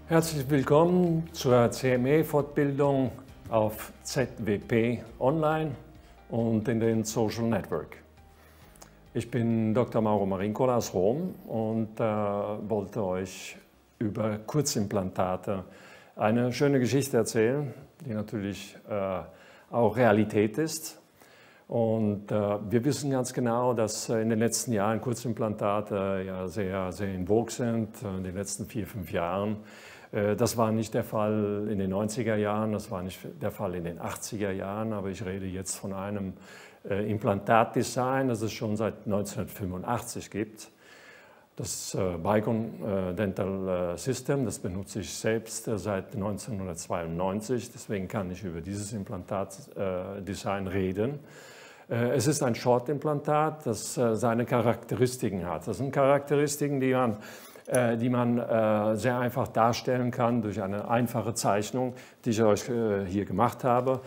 Herzlich willkommen zur CME-Fortbildung auf ZWP Online und in den Social Network. Ich bin Dr. Mauro Marinkola aus Rom und wollte euch über Kurzimplantate eine schöne Geschichte erzählen, die natürlich auch Realität ist. Und wir wissen ganz genau, dass in den letzten Jahren Kurzimplantate ja sehr in vogue sind, in den letzten 4-5 Jahren. Das war nicht der Fall in den 90er Jahren, das war nicht der Fall in den 80er Jahren, aber ich rede jetzt von einem Implantatdesign, das es schon seit 1985 gibt. Das Bicon Dental System, das benutze ich selbst seit 1992, deswegen kann ich über dieses Implantatdesign reden. Es ist ein Short-Implantat, das seine Charakteristiken hat. Das sind Charakteristiken, die man sehr einfach darstellen kann durch eine einfache Zeichnung, die ich euch hier gemacht habe.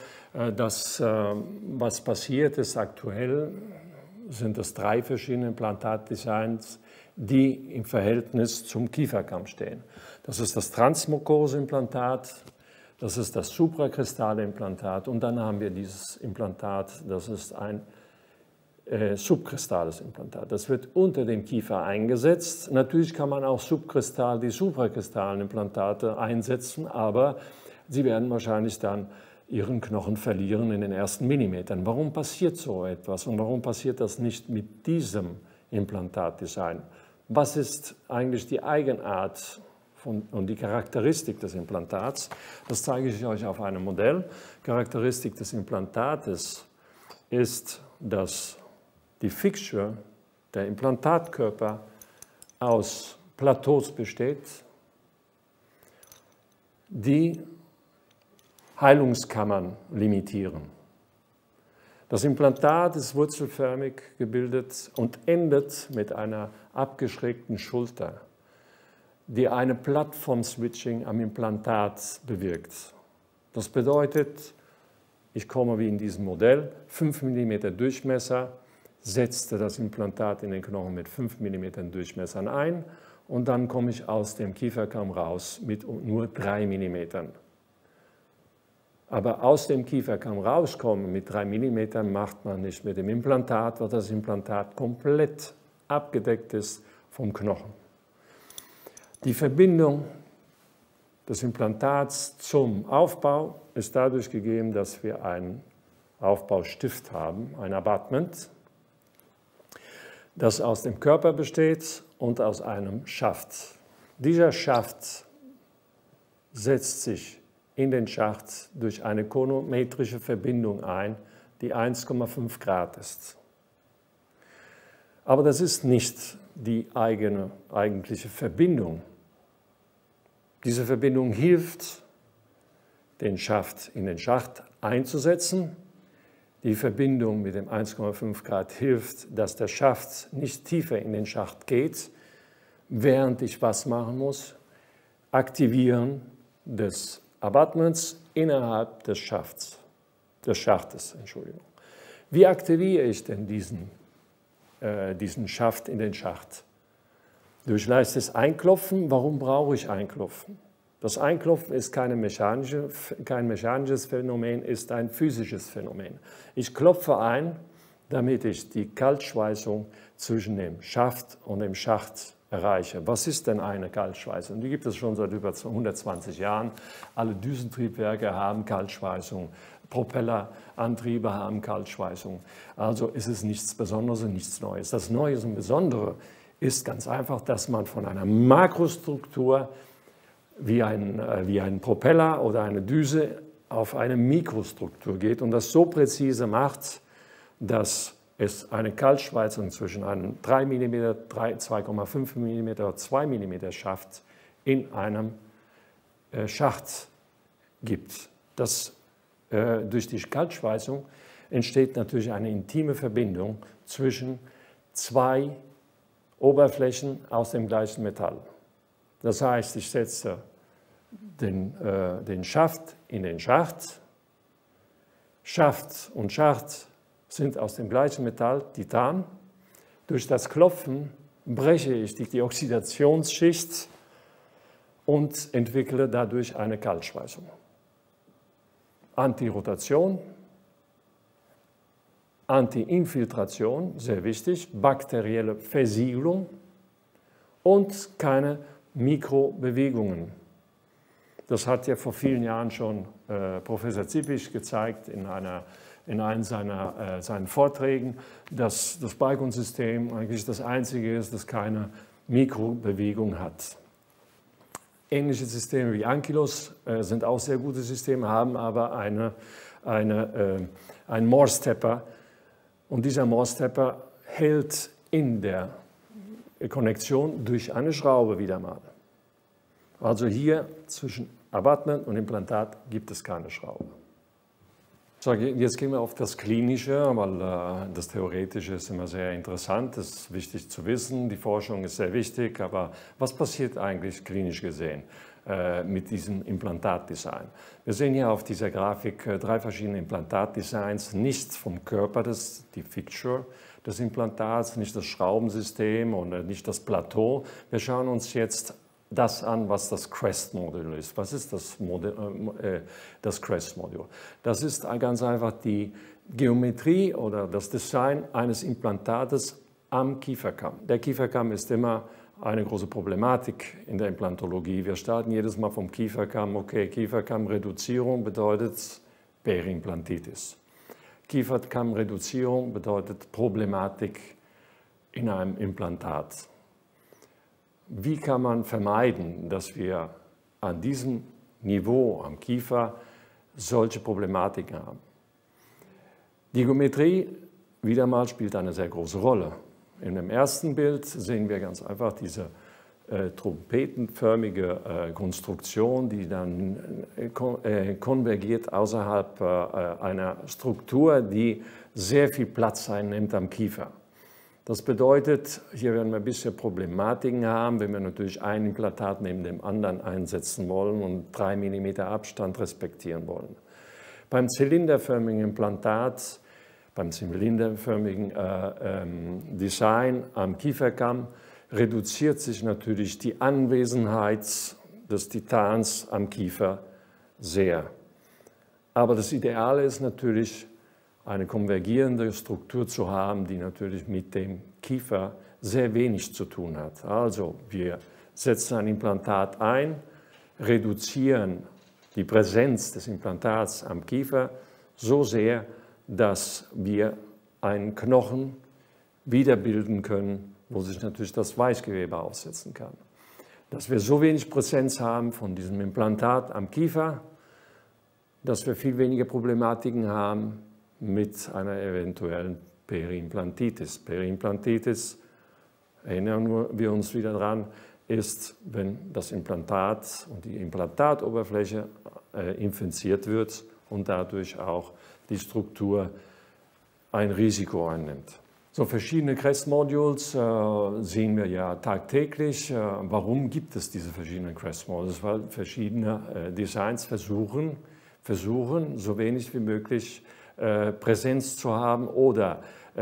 Was passiert ist aktuell, sind es 3 verschiedene Implantatdesigns, die im Verhältnis zum Kieferkamm stehen. Das ist das transmukose Implantat, das ist das suprakristale Implantat und dann haben wir dieses Implantat, das ist ein subkristales Implantat. Das wird unter dem Kiefer eingesetzt. Natürlich kann man auch die suprakristalen Implantate einsetzen, aber sie werden wahrscheinlich dann ihren Knochen verlieren in den ersten Millimetern. Warum passiert so etwas und warum passiert das nicht mit diesem Implantatdesign? Was ist eigentlich die Eigenart und die Charakteristik des Implantats? Das zeige ich euch auf einem Modell. Charakteristik des Implantates ist, dass die Fixture, der Implantatkörper, aus Plateaus besteht, die Heilungskammern limitieren. Das Implantat ist wurzelförmig gebildet und endet mit einer abgeschrägten Schulter, die eine Plattform-Switching am Implantat bewirkt. Das bedeutet, ich komme wie in diesem Modell, 5 mm Durchmesser, setzte das Implantat in den Knochen mit 5 mm Durchmessern ein und dann komme ich aus dem Kieferkamm raus mit nur 3 mm. Aber aus dem Kieferkamm rauskommen mit 3 mm macht man nicht mit dem Implantat, weil das Implantat komplett abgedeckt ist vom Knochen. Die Verbindung des Implantats zum Aufbau ist dadurch gegeben, dass wir einen Aufbaustift haben, ein Abutment, das aus dem Körper besteht und aus einem Schaft. Dieser Schaft setzt sich in den Schacht durch eine konometrische Verbindung ein, die 1,5 Grad ist. Aber das ist nicht die eigentliche Verbindung. Diese Verbindung hilft, den Schaft in den Schacht einzusetzen. Die Verbindung mit dem 1,5 Grad hilft, dass der Schaft nicht tiefer in den Schacht geht, während ich was machen muss? Aktivieren des Abutments innerhalb des Schachtes. Wie aktiviere ich denn diesen Schaft in den Schacht? Durch leichtes Einklopfen. Warum brauche ich Einklopfen? Das Einklopfen ist kein mechanisches Phänomen, ist ein physisches Phänomen. Ich klopfe ein, damit ich die Kaltschweißung zwischen dem Schaft und dem Schacht erreiche. Was ist denn eine Kaltschweißung? Die gibt es schon seit über 120 Jahren. Alle Düsentriebwerke haben Kaltschweißung, Propellerantriebe haben Kaltschweißung. Also ist es nichts Besonderes und nichts Neues. Das Neue und Besondere ist ganz einfach, dass man von einer Makrostruktur wie ein Propeller oder eine Düse auf eine Mikrostruktur geht und das so präzise macht, dass es eine Kaltschweißung zwischen einem 3 mm, 2,5 mm oder 2 mm Schaft in einem Schacht gibt. Durch die Kaltschweißung entsteht natürlich eine intime Verbindung zwischen 2 Oberflächen aus dem gleichen Metall. Das heißt, ich setze den Schaft in den Schacht. Schaft und Schacht sind aus dem gleichen Metall, Titan. Durch das Klopfen breche ich die Oxidationsschicht und entwickle dadurch eine Kaltschweißung. Antirotation, Anti-Infiltration, sehr wichtig, bakterielle Versiegelung und keine Mikrobewegungen. Das hat ja vor vielen Jahren schon Professor Zippich gezeigt in einem seinen Vorträgen, dass das Balkonsystem eigentlich das einzige ist, das keine Mikrobewegung hat. Ähnliche Systeme wie Ankylos sind auch sehr gute Systeme, haben aber einen Morse-Tapper. Und dieser Morse-Tapper hält in der Konnektion durch eine Schraube wieder mal. Also hier zwischen Abutment und Implantat gibt es keine Schraube. So, jetzt gehen wir auf das Klinische, weil das Theoretische ist immer sehr interessant, das ist wichtig zu wissen, die Forschung ist sehr wichtig, aber was passiert eigentlich klinisch gesehen mit diesem Implantatdesign? Wir sehen hier auf dieser Grafik 3 verschiedene Implantatdesigns, nichts vom Körper, die Fixture des Implantats, nicht das Schraubensystem und nicht das Plateau. Wir schauen uns jetzt das an, was das Crest-Modul ist. Was ist das Crest-Modul? Das ist ganz einfach die Geometrie oder das Design eines Implantates am Kieferkamm. Der Kieferkamm ist immer eine große Problematik in der Implantologie. Wir starten jedes Mal vom Kieferkamm. Okay, Kieferkammreduzierung bedeutet Periimplantitis. Kieferkammreduzierung bedeutet Problematik in einem Implantat. Wie kann man vermeiden, dass wir an diesem Niveau am Kiefer solche Problematiken haben? Die Geometrie, wieder mal, spielt eine sehr große Rolle. In dem ersten Bild sehen wir ganz einfach diese trompetenförmige Konstruktion, die dann konvergiert außerhalb einer Struktur, die sehr viel Platz einnimmt am Kiefer. Das bedeutet, hier werden wir ein bisschen Problematiken haben, wenn wir natürlich ein Implantat neben dem anderen einsetzen wollen und 3 mm Abstand respektieren wollen. Beim zylinderförmigen Implantat, beim zylinderförmigen Design am Kieferkamm reduziert sich natürlich die Anwesenheit des Titans am Kiefer sehr. Aber das Ideale ist natürlich, eine konvergierende Struktur zu haben, die natürlich mit dem Kiefer sehr wenig zu tun hat. Also wir setzen ein Implantat ein, reduzieren die Präsenz des Implantats am Kiefer so sehr, dass wir einen Knochen wiederbilden können, wo sich natürlich das Weichgewebe aufsetzen kann. Dass wir so wenig Präsenz haben von diesem Implantat am Kiefer, dass wir viel weniger Problematiken haben mit einer eventuellen Periimplantitis. Periimplantitis, erinnern wir uns wieder dran, ist, wenn das Implantat und die Implantatoberfläche infiziert wird und dadurch auch die Struktur ein Risiko einnimmt. So verschiedene Crest-Modules sehen wir ja tagtäglich. Warum gibt es diese verschiedenen Crest-Modules? Weil verschiedene Designs versuchen, so wenig wie möglich Präsenz zu haben oder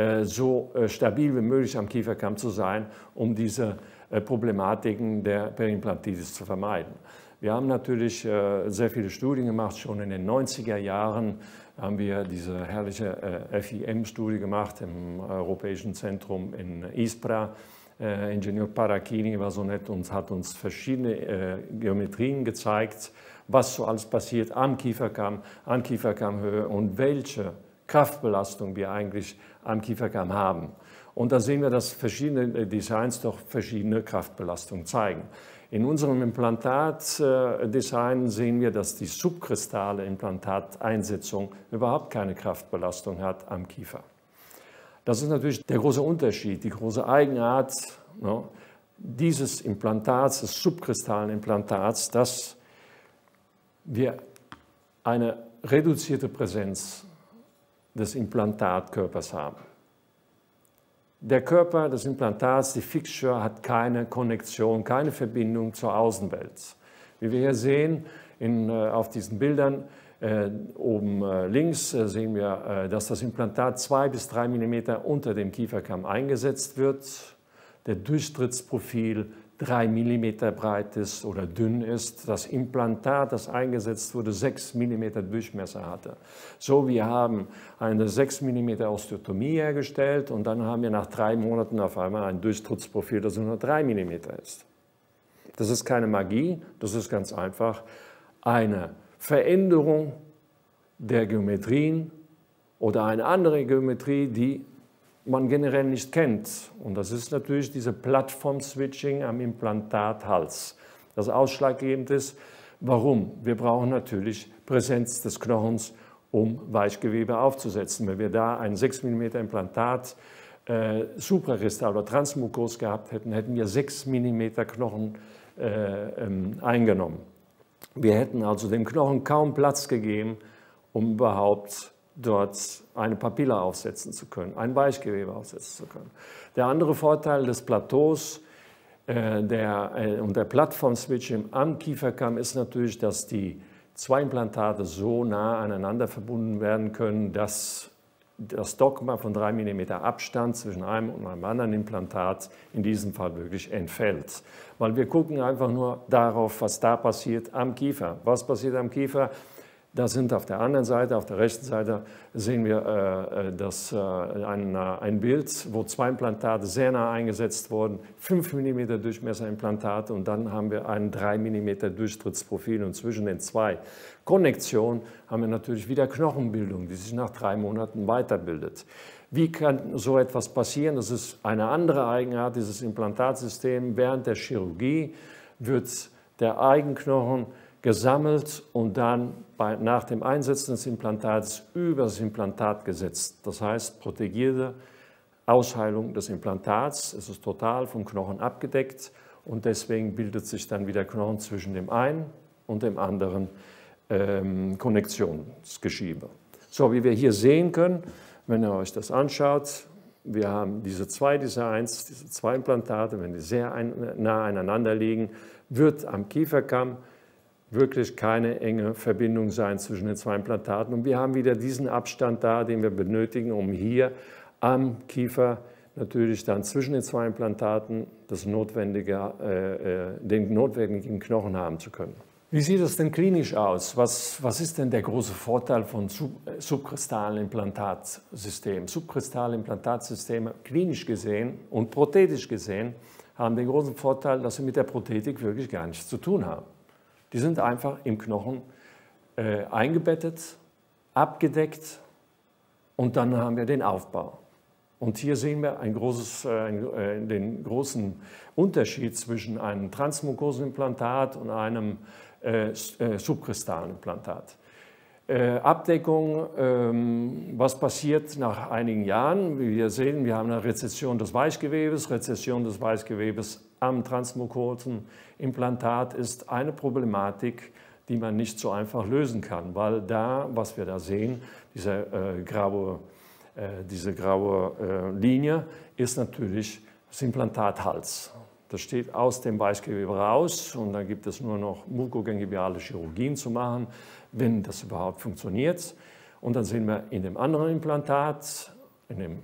so stabil wie möglich am Kieferkamm zu sein, um diese Problematiken der Periimplantitis zu vermeiden. Wir haben natürlich sehr viele Studien gemacht, schon in den 90er Jahren haben wir diese herrliche FIM-Studie gemacht im Europäischen Zentrum in Ispra. Ingenieur Paracchini war so nett und hat uns verschiedene Geometrien gezeigt, was so alles passiert am Kieferkamm, an Kieferkammhöhe und welche Kraftbelastung wir eigentlich am Kieferkamm haben. Und da sehen wir, dass verschiedene Designs doch verschiedene Kraftbelastungen zeigen. In unserem Implantatdesign sehen wir, dass die subkristale Implantateinsetzung überhaupt keine Kraftbelastung hat am Kiefer. Das ist natürlich der große Unterschied, die große Eigenart dieses Implantats, des subkristalen Implantats, dass wir eine reduzierte Präsenz des Implantatkörpers haben. Der Körper des Implantats, die Fixture, hat keine Konnektion, keine Verbindung zur Außenwelt. Wie wir hier sehen auf diesen Bildern, oben links sehen wir, dass das Implantat 2 bis 3 mm unter dem Kieferkamm eingesetzt wird. Der Durchtrittsprofil 3 mm breit ist oder dünn ist. Das Implantat, das eingesetzt wurde, 6 mm Durchmesser hatte. So, wir haben eine 6 mm Osteotomie hergestellt und dann haben wir nach 3 Monaten auf einmal ein Durchtrittsprofil, das nur 3 mm ist. Das ist keine Magie, das ist ganz einfach eine Veränderung der Geometrien oder eine andere Geometrie, die man generell nicht kennt. Und das ist natürlich diese Plattform-Switching am Implantathals, das ausschlaggebend ist. Warum? Wir brauchen natürlich Präsenz des Knochens, um Weichgewebe aufzusetzen. Wenn wir da ein 6 mm Implantat suprarestal oder transmukos gehabt hätten, hätten wir 6 mm Knochen eingenommen. Wir hätten also dem Knochen kaum Platz gegeben, um überhaupt dort eine Papille aufsetzen zu können, ein Weichgewebe aufsetzen zu können. Der andere Vorteil des Plateaus und der Plattform-Switching am Kieferkamm ist natürlich, dass die zwei Implantate so nah aneinander verbunden werden können, dass das Dogma von 3 mm Abstand zwischen einem und einem anderen Implantat in diesem Fall wirklich entfällt. Weil wir gucken einfach nur darauf, was da passiert am Kiefer. Was passiert am Kiefer? Da sind auf der anderen Seite, auf der rechten Seite, sehen wir ein Bild, wo zwei Implantate sehr nah eingesetzt wurden, 5 mm Durchmesser Implantate und dann haben wir ein 3 mm Durchtrittsprofil und zwischen den zwei Konnektionen haben wir natürlich wieder Knochenbildung, die sich nach 3 Monaten weiterbildet. Wie kann so etwas passieren? Das ist eine andere Eigenart dieses Implantatsystems. Während der Chirurgie wird der Eigenknochen gesammelt und dann nach dem Einsetzen des Implantats über das Implantat gesetzt. Das heißt, protegierte Ausheilung des Implantats. Es ist total vom Knochen abgedeckt und deswegen bildet sich dann wieder Knochen zwischen dem einen und dem anderen Konnektionsgeschiebe. So, wie wir hier sehen können, wenn ihr euch das anschaut, wir haben diese zwei Designs, diese zwei Implantate, wenn die sehr nah aneinander liegen, wird am Kieferkamm wirklich keine enge Verbindung sein zwischen den zwei Implantaten. Und wir haben wieder diesen Abstand da, den wir benötigen, um hier am Kiefer natürlich dann zwischen den zwei Implantaten den notwendigen Knochen haben zu können. Wie sieht es denn klinisch aus? Was ist denn der große Vorteil von subkristalen Implantatsystemen? Subkristale Implantatsysteme, klinisch gesehen und prothetisch gesehen, haben den großen Vorteil, dass sie mit der Prothetik wirklich gar nichts zu tun haben. Die sind einfach im Knochen eingebettet, abgedeckt und dann haben wir den Aufbau. Und hier sehen wir den großen Unterschied zwischen einem transmukosen Implantat und einem subkristalen Implantat. Abdeckung, was passiert nach einigen Jahren? Wie wir sehen, wir haben eine Rezession des Weichgewebes. Rezession des Weichgewebes am transmukosen Implantat ist eine Problematik, die man nicht so einfach lösen kann, weil da, was wir da sehen, diese graue Linie, ist natürlich das Implantathals. Das steht aus dem Weichgewebe raus und dann gibt es nur noch mukogengiviale Chirurgien zu machen, wenn das überhaupt funktioniert. Und dann sehen wir in dem anderen Implantat, in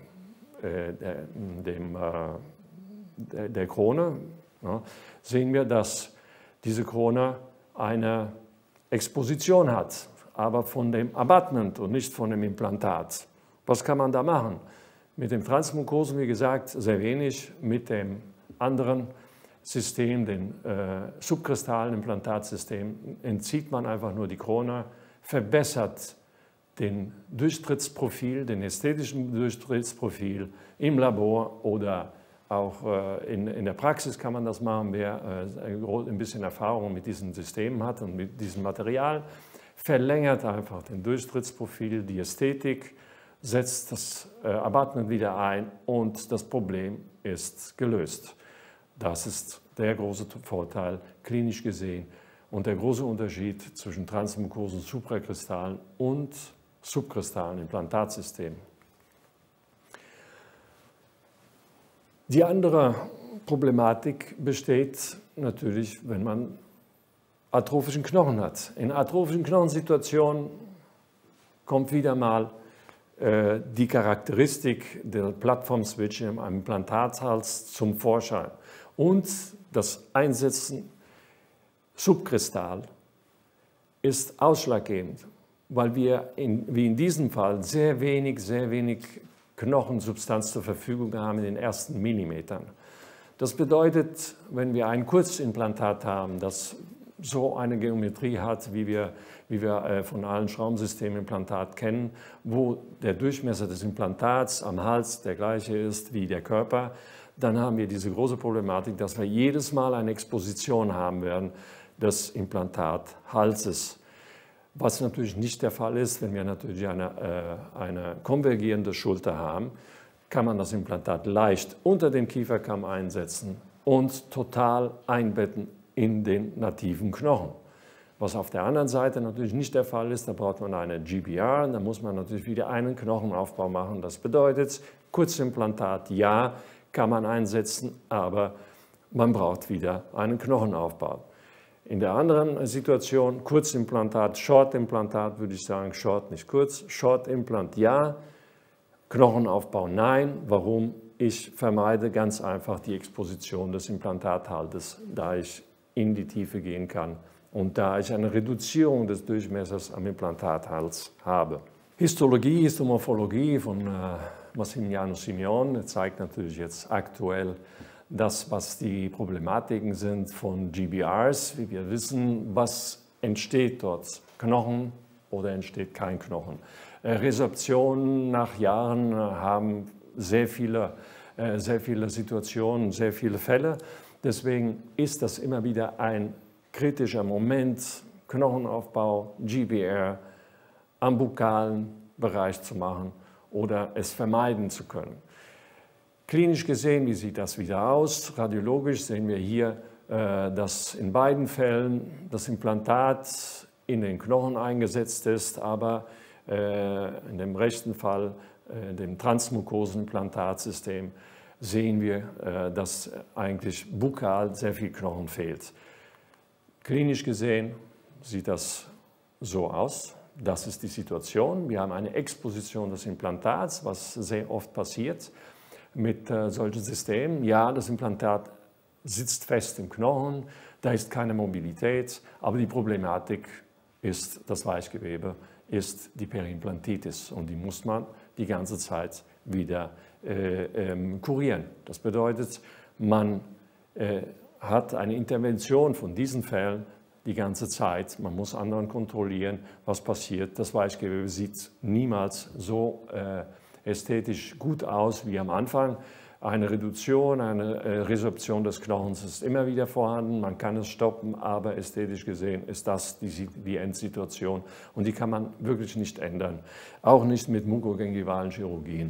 der Krone, ja, sehen wir, dass diese Krone eine Exposition hat, aber von dem Abattement und nicht von dem Implantat. Was kann man da machen? Mit dem Transmukosen, wie gesagt, sehr wenig, mit dem anderen System, dem subkristalen Implantatsystem, entzieht man einfach nur die Krone, verbessert den Durchtrittsprofil, den ästhetischen Durchtrittsprofil im Labor oder auch in der Praxis kann man das machen, wer ein bisschen Erfahrung mit diesen Systemen hat und mit diesem Material, verlängert einfach den Durchtrittsprofil, die Ästhetik, setzt das Abattement wieder ein und das Problem ist gelöst. Das ist der große Vorteil, klinisch gesehen, und der große Unterschied zwischen transmukosen, suprakristalen und subkristalen Implantatsystemen. Die andere Problematik besteht natürlich, wenn man atrophischen Knochen hat. In atrophischen Knochensituationen kommt wieder mal die Charakteristik der Plattform-Switching am Implantathals zum Vorschein. Und das Einsetzen subkristall ist ausschlaggebend, weil wir wie in diesem Fall sehr wenig Knochensubstanz zur Verfügung haben in den ersten Millimetern. Das bedeutet, wenn wir ein Kurzimplantat haben, das so eine Geometrie hat, wie wir von allen Schraubensystemimplantaten kennen, wo der Durchmesser des Implantats am Hals der gleiche ist wie der Körper, dann haben wir diese große Problematik, dass wir jedes Mal eine Exposition haben werden des Implantathalses. Was natürlich nicht der Fall ist, wenn wir natürlich eine konvergierende Schulter haben, kann man das Implantat leicht unter dem Kieferkamm einsetzen und total einbetten in den nativen Knochen. Was auf der anderen Seite natürlich nicht der Fall ist, da braucht man eine GBR, da muss man natürlich wieder einen Knochenaufbau machen. Das bedeutet, Kurzimplantat ja, kann man einsetzen, aber man braucht wieder einen Knochenaufbau. In der anderen Situation, Kurzimplantat, Shortimplantat, würde ich sagen, Short nicht kurz, Shortimplant ja, Knochenaufbau nein. Warum? Ich vermeide ganz einfach die Exposition des Implantathaltes, da ich in die Tiefe gehen kann und da ich eine Reduzierung des Durchmessers am Implantathals habe. Histologie, Histomorphologie von Massimiliano Simeon zeigt natürlich jetzt aktuell das, was die Problematiken sind von GBRs, wie wir wissen, was entsteht dort, Knochen oder entsteht kein Knochen. Resorptionen nach Jahren haben sehr viele Situationen, sehr viele Fälle. Deswegen ist das immer wieder ein kritischer Moment, Knochenaufbau, GBR am bukalen Bereich zu machen oder es vermeiden zu können. Klinisch gesehen, wie sieht das wieder aus? Radiologisch sehen wir hier, dass in beiden Fällen das Implantat in den Knochen eingesetzt ist, aber in dem rechten Fall, dem transmukosen Implantatsystem, sehen wir, dass eigentlich bukal sehr viel Knochen fehlt. Klinisch gesehen sieht das so aus. Das ist die Situation. Wir haben eine Exposition des Implantats, was sehr oft passiert mit solchen Systemen. Ja, das Implantat sitzt fest im Knochen, da ist keine Mobilität, aber die Problematik ist das Weichgewebe, ist die Periimplantitis und die muss man die ganze Zeit wieder kurieren. Das bedeutet, man hat eine Intervention von diesen Fällen die ganze Zeit. Man muss anderen kontrollieren, was passiert. Das Weichgewebe sieht niemals so ästhetisch gut aus wie am Anfang. Eine Reduktion, eine Resorption des Knochens ist immer wieder vorhanden. Man kann es stoppen, aber ästhetisch gesehen ist das die Endsituation. Und die kann man wirklich nicht ändern. Auch nicht mit mukogengivalen Chirurgien.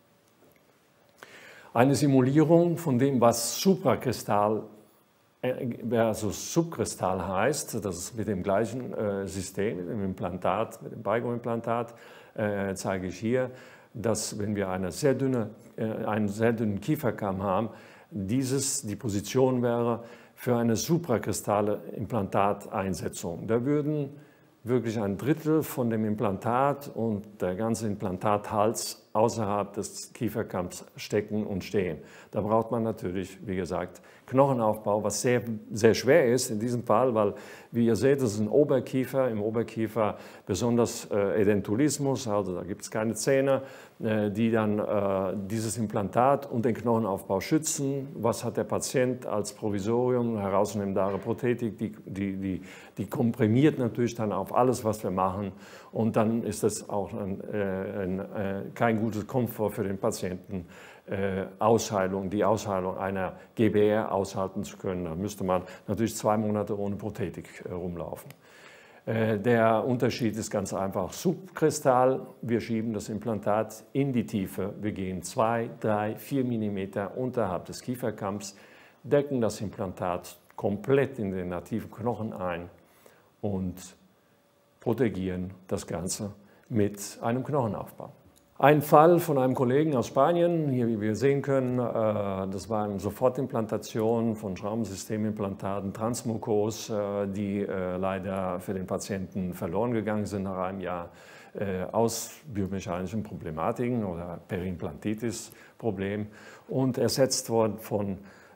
Eine Simulierung von dem, was Suprakristall versus Subkristall heißt, das ist mit dem gleichen System, mit dem Implantat, mit dem Beigo-Implantat, zeige ich hier, dass wenn wir einen sehr dünnen Kieferkamm haben, die Position wäre für eine suprakristalle Implantateinsetzung. Da würden wirklich ein Drittel von dem Implantat und der ganze Implantathals außerhalb des Kieferkamms stecken und stehen. Da braucht man natürlich, wie gesagt, Knochenaufbau, was sehr, sehr schwer ist in diesem Fall, weil, wie ihr seht, das ist ein Oberkiefer, im Oberkiefer besonders Edentulismus, also da gibt es keine Zähne, die dann dieses Implantat und den Knochenaufbau schützen. Was hat der Patient als Provisorium, herausnehmbare Prothetik, die komprimiert natürlich dann auf alles, was wir machen, und dann ist das auch kein gutes Komfort für den Patienten, die Ausheilung einer GBR aushalten zu können. Da müsste man natürlich 2 Monate ohne Prothetik rumlaufen. Der Unterschied ist ganz einfach subkristall. Wir schieben das Implantat in die Tiefe. Wir gehen 2, 3, 4 mm unterhalb des Kieferkamms, decken das Implantat komplett in den nativen Knochen ein und protegieren das Ganze mit einem Knochenaufbau. Ein Fall von einem Kollegen aus Spanien, hier wie wir sehen können, das war eine Sofortimplantation von Schraubensystemimplantaten, Transmukos, die leider für den Patienten verloren gegangen sind nach einem Jahr aus biomechanischen Problematiken oder Periimplantitis-Problem und ersetzt worden von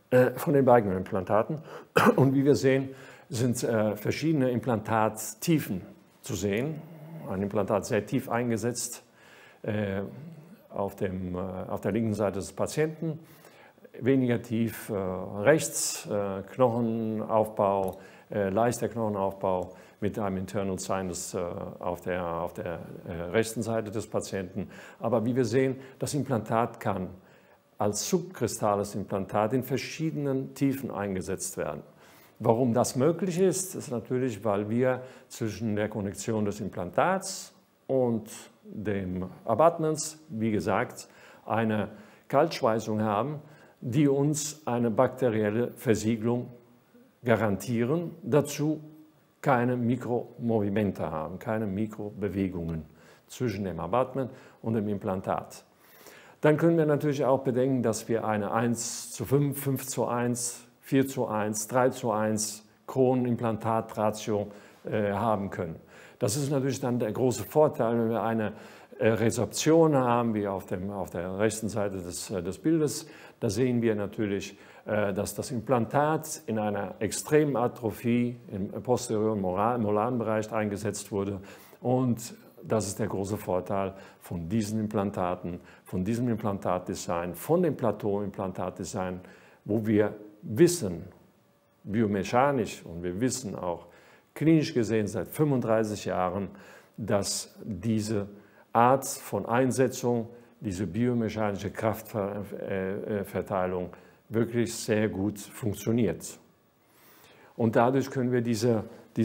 von den Beigner-Implantaten. Und wie wir sehen, sind verschiedene Implantattiefen zu sehen. Ein Implantat sehr tief eingesetzt auf der linken Seite des Patienten, weniger tief rechts, Knochenaufbau, leichter Knochenaufbau mit einem Internal Sinus auf der rechten Seite des Patienten. Aber wie wir sehen, das Implantat kann als subkristales Implantat in verschiedenen Tiefen eingesetzt werden. Warum das möglich ist, ist natürlich, weil wir zwischen der Konnektion des Implantats und dem Abutments, wie gesagt, eine Kaltschweißung haben, die uns eine bakterielle Versiegelung garantieren, dazu keine Mikromovimente haben, keine Mikrobewegungen zwischen dem Abutment und dem Implantat. Dann können wir natürlich auch bedenken, dass wir eine 1:5, 5:1, 4:1, 3:1 Kronenimplantatratio haben können. Das ist natürlich dann der große Vorteil, wenn wir eine Resorption haben, wie auf der rechten Seite des Bildes. Da sehen wir natürlich, dass das Implantat in einer extremen Atrophie im posterioren molaren Bereich eingesetzt wurde. Und das ist der große Vorteil von diesen Implantaten, von diesem Implantatdesign, von dem Plateau-Implantatdesign, wo wir wissen, biomechanisch und wir wissen auch klinisch gesehen seit 35 Jahren, dass diese Art von Einsetzung, diese biomechanische Kraftverteilung wirklich sehr gut funktioniert. Und dadurch können wir diese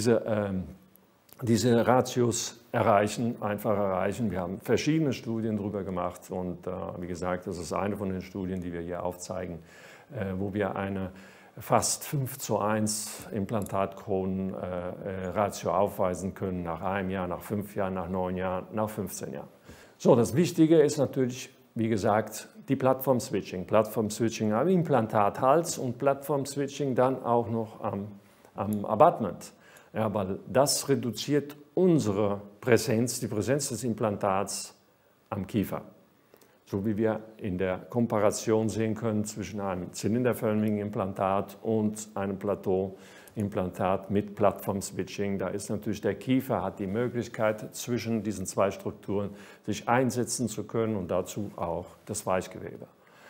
Ratios einfach erreichen. Wir haben verschiedene Studien darüber gemacht und wie gesagt, das ist eine von den Studien, die wir hier aufzeigen, wo wir eine fast 5:1 Implantatkronen-Ratio aufweisen können nach einem Jahr, nach 5 Jahren, nach 9 Jahren, nach 15 Jahren. So, das Wichtige ist natürlich, wie gesagt, die Plattform-Switching. Plattform-Switching am Implantathals und Plattform-Switching dann auch noch am Abutment. Ja, weil das reduziert unsere Präsenz, die Präsenz des Implantats am Kiefer. So wie wir in der Komparation sehen können zwischen einem zylinderförmigen Implantat und einem Plateau-Implantat mit Plattform-Switching. Da ist natürlich der Kiefer, hat die Möglichkeit, zwischen diesen zwei Strukturen sich einsetzen zu können und dazu auch das Weichgewebe.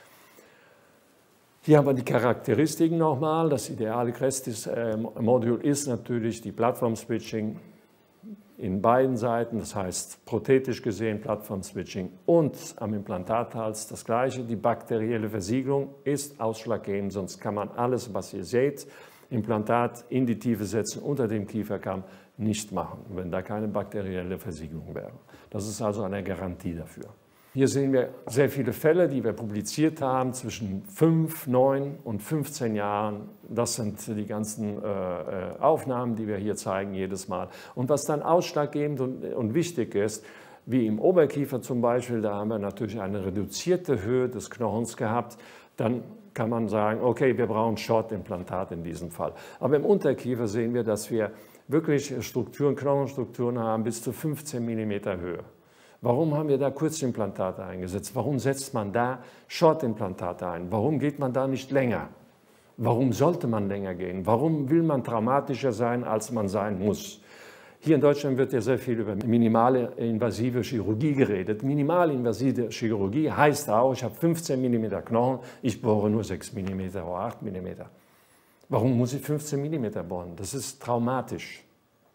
Hier haben wir die Charakteristiken nochmal. Das ideale Crestis-Modul ist natürlich die Plattform-Switching in beiden Seiten, das heißt prothetisch gesehen Plattform-Switching und am Implantathals das Gleiche. Die bakterielle Versiegelung ist ausschlaggebend, sonst kann man alles, was ihr seht, Implantat in die Tiefe setzen, unter dem Kieferkamm nicht machen, wenn da keine bakterielle Versiegelung wäre. Das ist also eine Garantie dafür. Hier sehen wir sehr viele Fälle, die wir publiziert haben, zwischen 5, 9 und 15 Jahren. Das sind die ganzen Aufnahmen, die wir hier zeigen jedes Mal. Und was dann ausschlaggebend und wichtig ist, wie im Oberkiefer zum Beispiel, da haben wir natürlich eine reduzierte Höhe des Knochens gehabt, dann kann man sagen, okay, wir brauchen Short-Implantat in diesem Fall. Aber im Unterkiefer sehen wir, dass wir wirklich Knochenstrukturen haben bis zu 15 mm Höhe. Warum haben wir da Kurzimplantate eingesetzt? Warum setzt man da Short-Implantate ein? Warum geht man da nicht länger? Warum sollte man länger gehen? Warum will man traumatischer sein, als man sein muss? Hier in Deutschland wird ja sehr viel über minimale invasive Chirurgie geredet. Minimalinvasive Chirurgie heißt auch, ich habe 15 mm Knochen, ich bohre nur 6 mm oder 8 mm. Warum muss ich 15 mm bohren? Das ist traumatisch.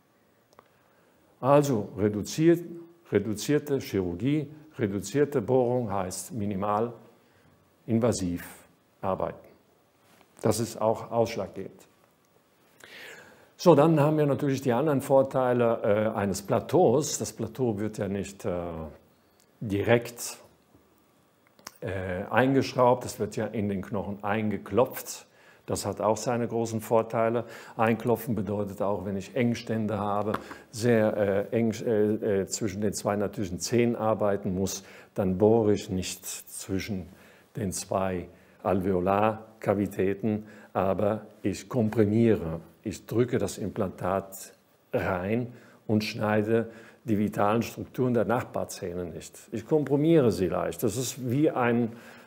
Also reduzierte Chirurgie, reduzierte Bohrung heißt minimal invasiv arbeiten. Das ist auch ausschlaggebend. So, dann haben wir natürlich die anderen Vorteile eines Plateaus. Das Plateau wird ja nicht direkt eingeschraubt, es wird ja in den Knochen eingeklopft. Das hat auch seine großen Vorteile. Einklopfen bedeutet auch, wenn ich Engstände habe, sehr eng zwischen den zwei natürlichen Zähnen arbeiten muss, dann bohre ich nicht zwischen den zwei Alveolarkavitäten, aber ich komprimiere. Ich drücke das Implantat rein und schneide die vitalen Strukturen der Nachbarzähne nicht. Ich komprimiere sie leicht. Das ist wie ein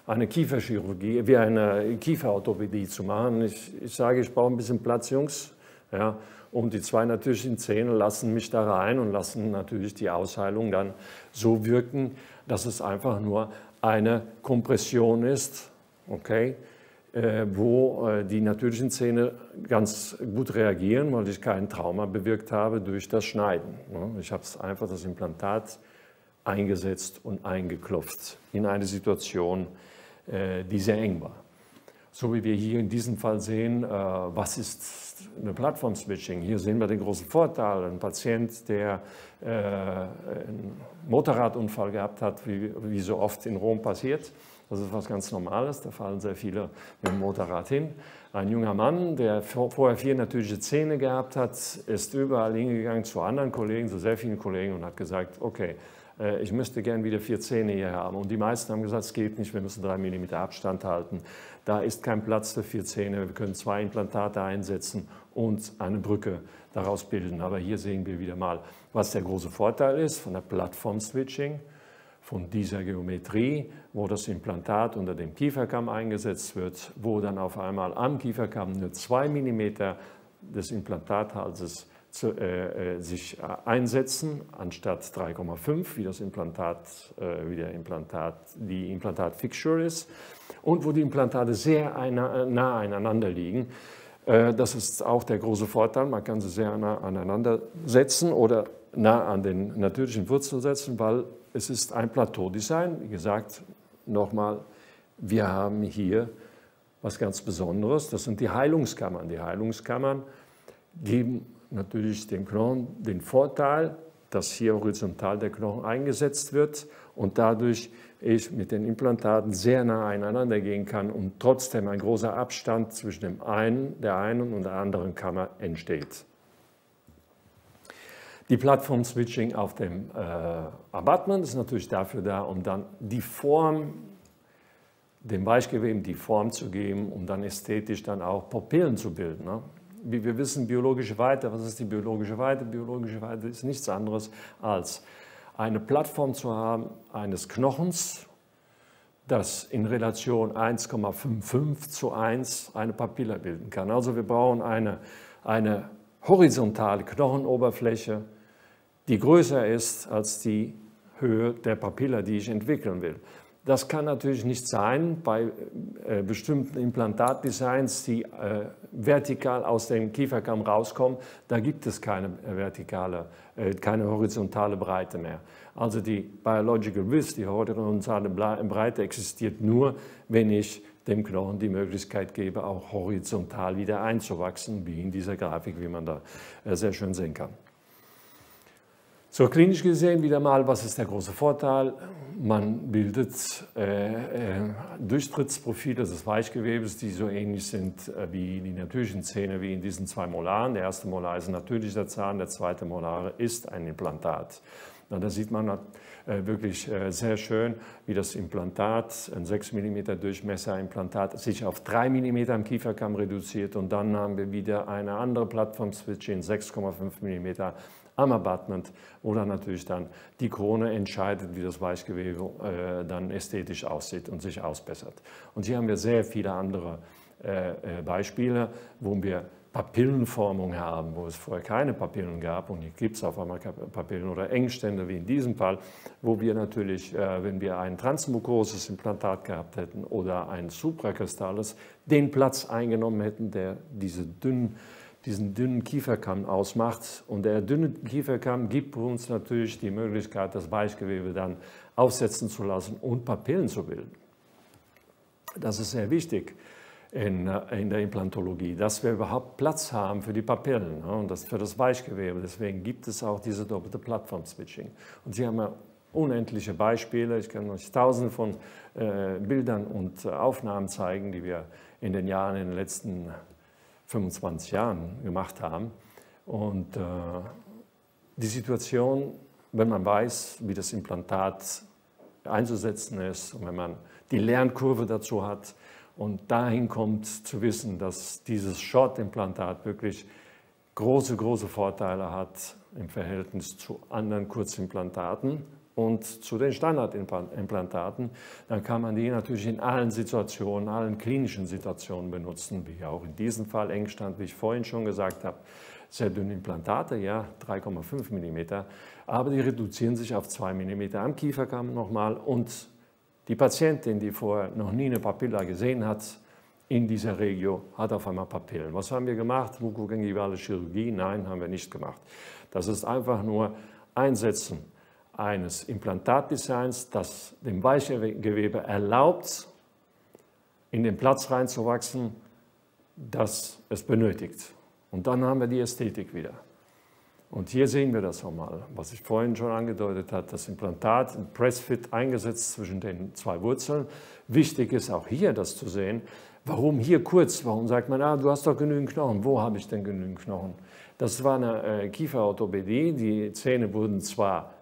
eine Kieferchirurgie, wie eine Kieferorthopädie zu machen. Ich sage, ich brauche ein bisschen Platz, Jungs. Ja, und die zwei natürlichen Zähne lassen mich da rein und lassen natürlich die Ausheilung dann so wirken, dass es einfach nur eine Kompression ist, okay, wo die natürlichen Zähne ganz gut reagieren, weil ich kein Trauma bewirkt habe durch das Schneiden. Ich habe einfach das Implantat eingesetzt und eingeklopft in eine Situation, die sehr eng war. So wie wir hier in diesem Fall sehen, was ist eine Plattform-Switching? Hier sehen wir den großen Vorteil. Ein Patient, der einen Motorradunfall gehabt hat, wie so oft in Rom passiert. Das ist was ganz Normales, da fallen sehr viele mit dem Motorrad hin. Ein junger Mann, der vorher 4 natürliche Zähne gehabt hat, ist überall hingegangen zu anderen Kollegen, zu sehr vielen Kollegen und hat gesagt, okay, ich möchte gern wieder 4 Zähne hier haben. Und die meisten haben gesagt, es geht nicht, wir müssen 3 mm Abstand halten. Da ist kein Platz für 4 Zähne, wir können 2 Implantate einsetzen und eine Brücke daraus bilden. Aber hier sehen wir wieder mal, was der große Vorteil ist von der Plattform-Switching, von dieser Geometrie, wo das Implantat unter dem Kieferkamm eingesetzt wird, wo dann auf einmal am Kieferkamm nur 2 mm des Implantathalses sich einsetzen, anstatt 3,5, wie das Implantat, die Implantatfixture ist, und wo die Implantate sehr nah aneinander liegen. Das ist auch der große Vorteil, man kann sie sehr nah aneinander setzen oder nah an den natürlichen Wurzel setzen, weil es ist ein Plateaudesign. Wie gesagt, nochmal, wir haben hier was ganz Besonderes, das sind die Heilungskammern. Die Heilungskammern geben natürlich dem Knochen den Vorteil, dass hier horizontal der Knochen eingesetzt wird und dadurch ich mit den Implantaten sehr nah aneinander gehen kann und trotzdem ein großer Abstand zwischen der einen und der anderen Kammer entsteht. Die Plattform-Switching auf dem Abutment ist natürlich dafür da, um dann die Form, dem Weichgewebe die Form zu geben, um dann ästhetisch dann auch Pupillen zu bilden. Ne? Wie wir wissen, biologische Weite, was ist die biologische Weite? Biologische Weite ist nichts anderes als eine Plattform zu haben eines Knochens, das in Relation 1,55:1 eine Papille bilden kann. Also wir brauchen eine horizontale Knochenoberfläche, die größer ist als die Höhe der Papilla, die ich entwickeln will. Das kann natürlich nicht sein bei bestimmten Implantatdesigns, die vertikal aus dem Kieferkamm rauskommen. Da gibt es keine horizontale Breite mehr. Also die Biological Width, die horizontale Breite existiert nur, wenn ich dem Knochen die Möglichkeit gebe, auch horizontal wieder einzuwachsen, wie in dieser Grafik, wie man da sehr schön sehen kann. So, klinisch gesehen wieder mal, was ist der große Vorteil? Man bildet Durchtrittsprofile des Weichgewebes, die so ähnlich sind wie die natürlichen Zähne, wie in diesen 2 Molaren. Der erste Molar ist ein natürlicher Zahn, der zweite Molar ist ein Implantat. Und da sieht man wirklich sehr schön, wie das Implantat, ein 6 mm Durchmesserimplantat, sich auf 3 mm am Kieferkamm reduziert. Und dann haben wir wieder eine andere Plattform-Switching, 6,5 mm am Abutment, wo dann natürlich dann die Krone entscheidet, wie das Weichgewebe dann ästhetisch aussieht und sich ausbessert. Und hier haben wir sehr viele andere Beispiele, wo wir Papillenformung haben, wo es vorher keine Papillen gab und hier gibt es auf einmal Papillen oder Engstände, wie in diesem Fall, wo wir natürlich, wenn wir ein transmukoses Implantat gehabt hätten oder ein suprakristales, den Platz eingenommen hätten, der diesen dünnen Kieferkamm ausmacht. Und der dünne Kieferkamm gibt uns natürlich die Möglichkeit, das Weichgewebe dann aufsetzen zu lassen und Papillen zu bilden. Das ist sehr wichtig in der Implantologie, dass wir überhaupt Platz haben für die Papillen, ne, und für das Weichgewebe. Deswegen gibt es auch diese doppelte Plattform-Switching. Und Sie haben ja unendliche Beispiele. Ich kann euch tausende von Bildern und Aufnahmen zeigen, die wir in den letzten 25 Jahren gemacht haben. Und die Situation, wenn man weiß, wie das Implantat einzusetzen ist und wenn man die Lernkurve dazu hat und dahin kommt zu wissen, dass dieses Short-Implantat wirklich große Vorteile hat im Verhältnis zu anderen Kurzimplantaten, und zu den Standardimplantaten, dann kann man die natürlich in allen Situationen, allen klinischen Situationen benutzen, wie auch in diesem Fall Engstand, wie ich vorhin schon gesagt habe. Sehr dünne Implantate, ja, 3,5 mm, aber die reduzieren sich auf 2 mm am Kieferkamm nochmal und die Patientin, die vorher noch nie eine Papilla gesehen hat, in dieser Regio, hat auf einmal Papillen. Was haben wir gemacht? Mucogengivale Chirurgie? Nein, haben wir nicht gemacht. Das ist einfach nur Einsetzen eines Implantatdesigns, das dem Weichgewebe erlaubt, in den Platz reinzuwachsen, das es benötigt. Und dann haben wir die Ästhetik wieder. Und hier sehen wir das nochmal, was ich vorhin schon angedeutet habe, das Implantat, ein Pressfit eingesetzt zwischen den zwei Wurzeln. Wichtig ist auch hier das zu sehen, warum hier kurz, warum sagt man, du hast doch genügend Knochen, wo habe ich denn genügend Knochen? Das war eine Kieferorthopädie, die Zähne wurden zwar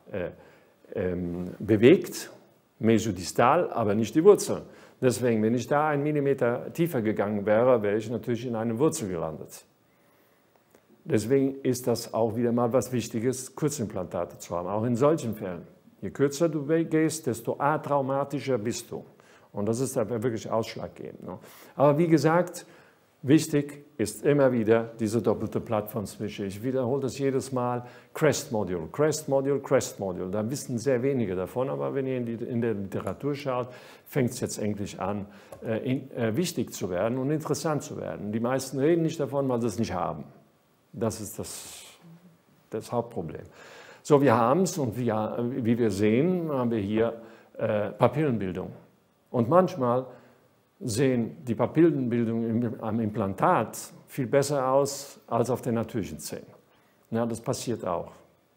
bewegt, mesodistal, aber nicht die Wurzel. Deswegen, wenn ich da 1 Millimeter tiefer gegangen wäre, wäre ich natürlich in eine Wurzel gelandet. Deswegen ist das auch wieder mal was Wichtiges, Kurzimplantate zu haben, auch in solchen Fällen. Je kürzer du gehst, desto atraumatischer bist du. Und das ist aber wirklich ausschlaggebend. Aber wie gesagt, wichtig ist immer wieder diese doppelte Plattform-Switch. Ich wiederhole das jedes Mal, Crest-Module, Crest-Module, Crest-Module. Da wissen sehr wenige davon, aber wenn ihr in der Literatur schaut, fängt es jetzt endlich an, wichtig zu werden und interessant zu werden. Die meisten reden nicht davon, weil sie es nicht haben. Das ist das Hauptproblem. So, wir haben es und wie wir sehen, haben wir hier Papillenbildung. Und manchmal sehen die Papillenbildungen am Implantat viel besser aus als auf den natürlichen Zähnen. Ja, das passiert auch.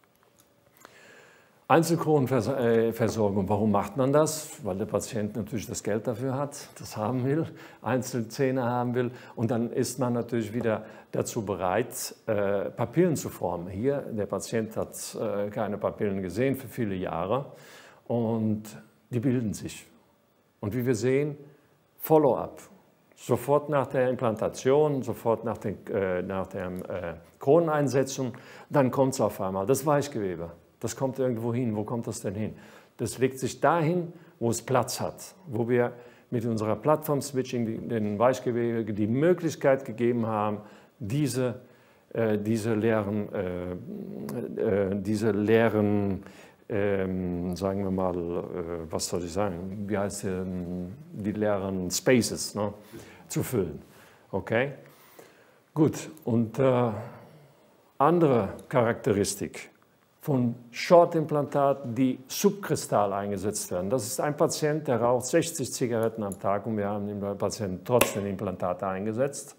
Einzelkronenversorgung, warum macht man das? Weil der Patient natürlich das Geld dafür hat, das haben will, Einzelzähne haben will. Und dann ist man natürlich wieder dazu bereit, Papillen zu formen. Hier, der Patient hat keine Papillen gesehen für viele Jahre und die bilden sich. Und wie wir sehen, Follow-up. Sofort nach der Implantation, sofort nach der Kroneneinsetzung, dann kommt es auf einmal, das Weichgewebe. Das kommt irgendwo hin. Wo kommt das denn hin? Das legt sich dahin, wo es Platz hat, wo wir mit unserer Plattform-Switching den Weichgewebe die Möglichkeit gegeben haben, diese leeren, sagen wir mal, was soll ich sagen, wie heißt die leeren Spaces, ne, zu füllen. Okay? Gut, und andere Charakteristik von Short-Implantaten, die subkristall eingesetzt werden. Das ist ein Patient, der raucht 60 Zigaretten am Tag und wir haben den Patienten trotzdem Implantate eingesetzt.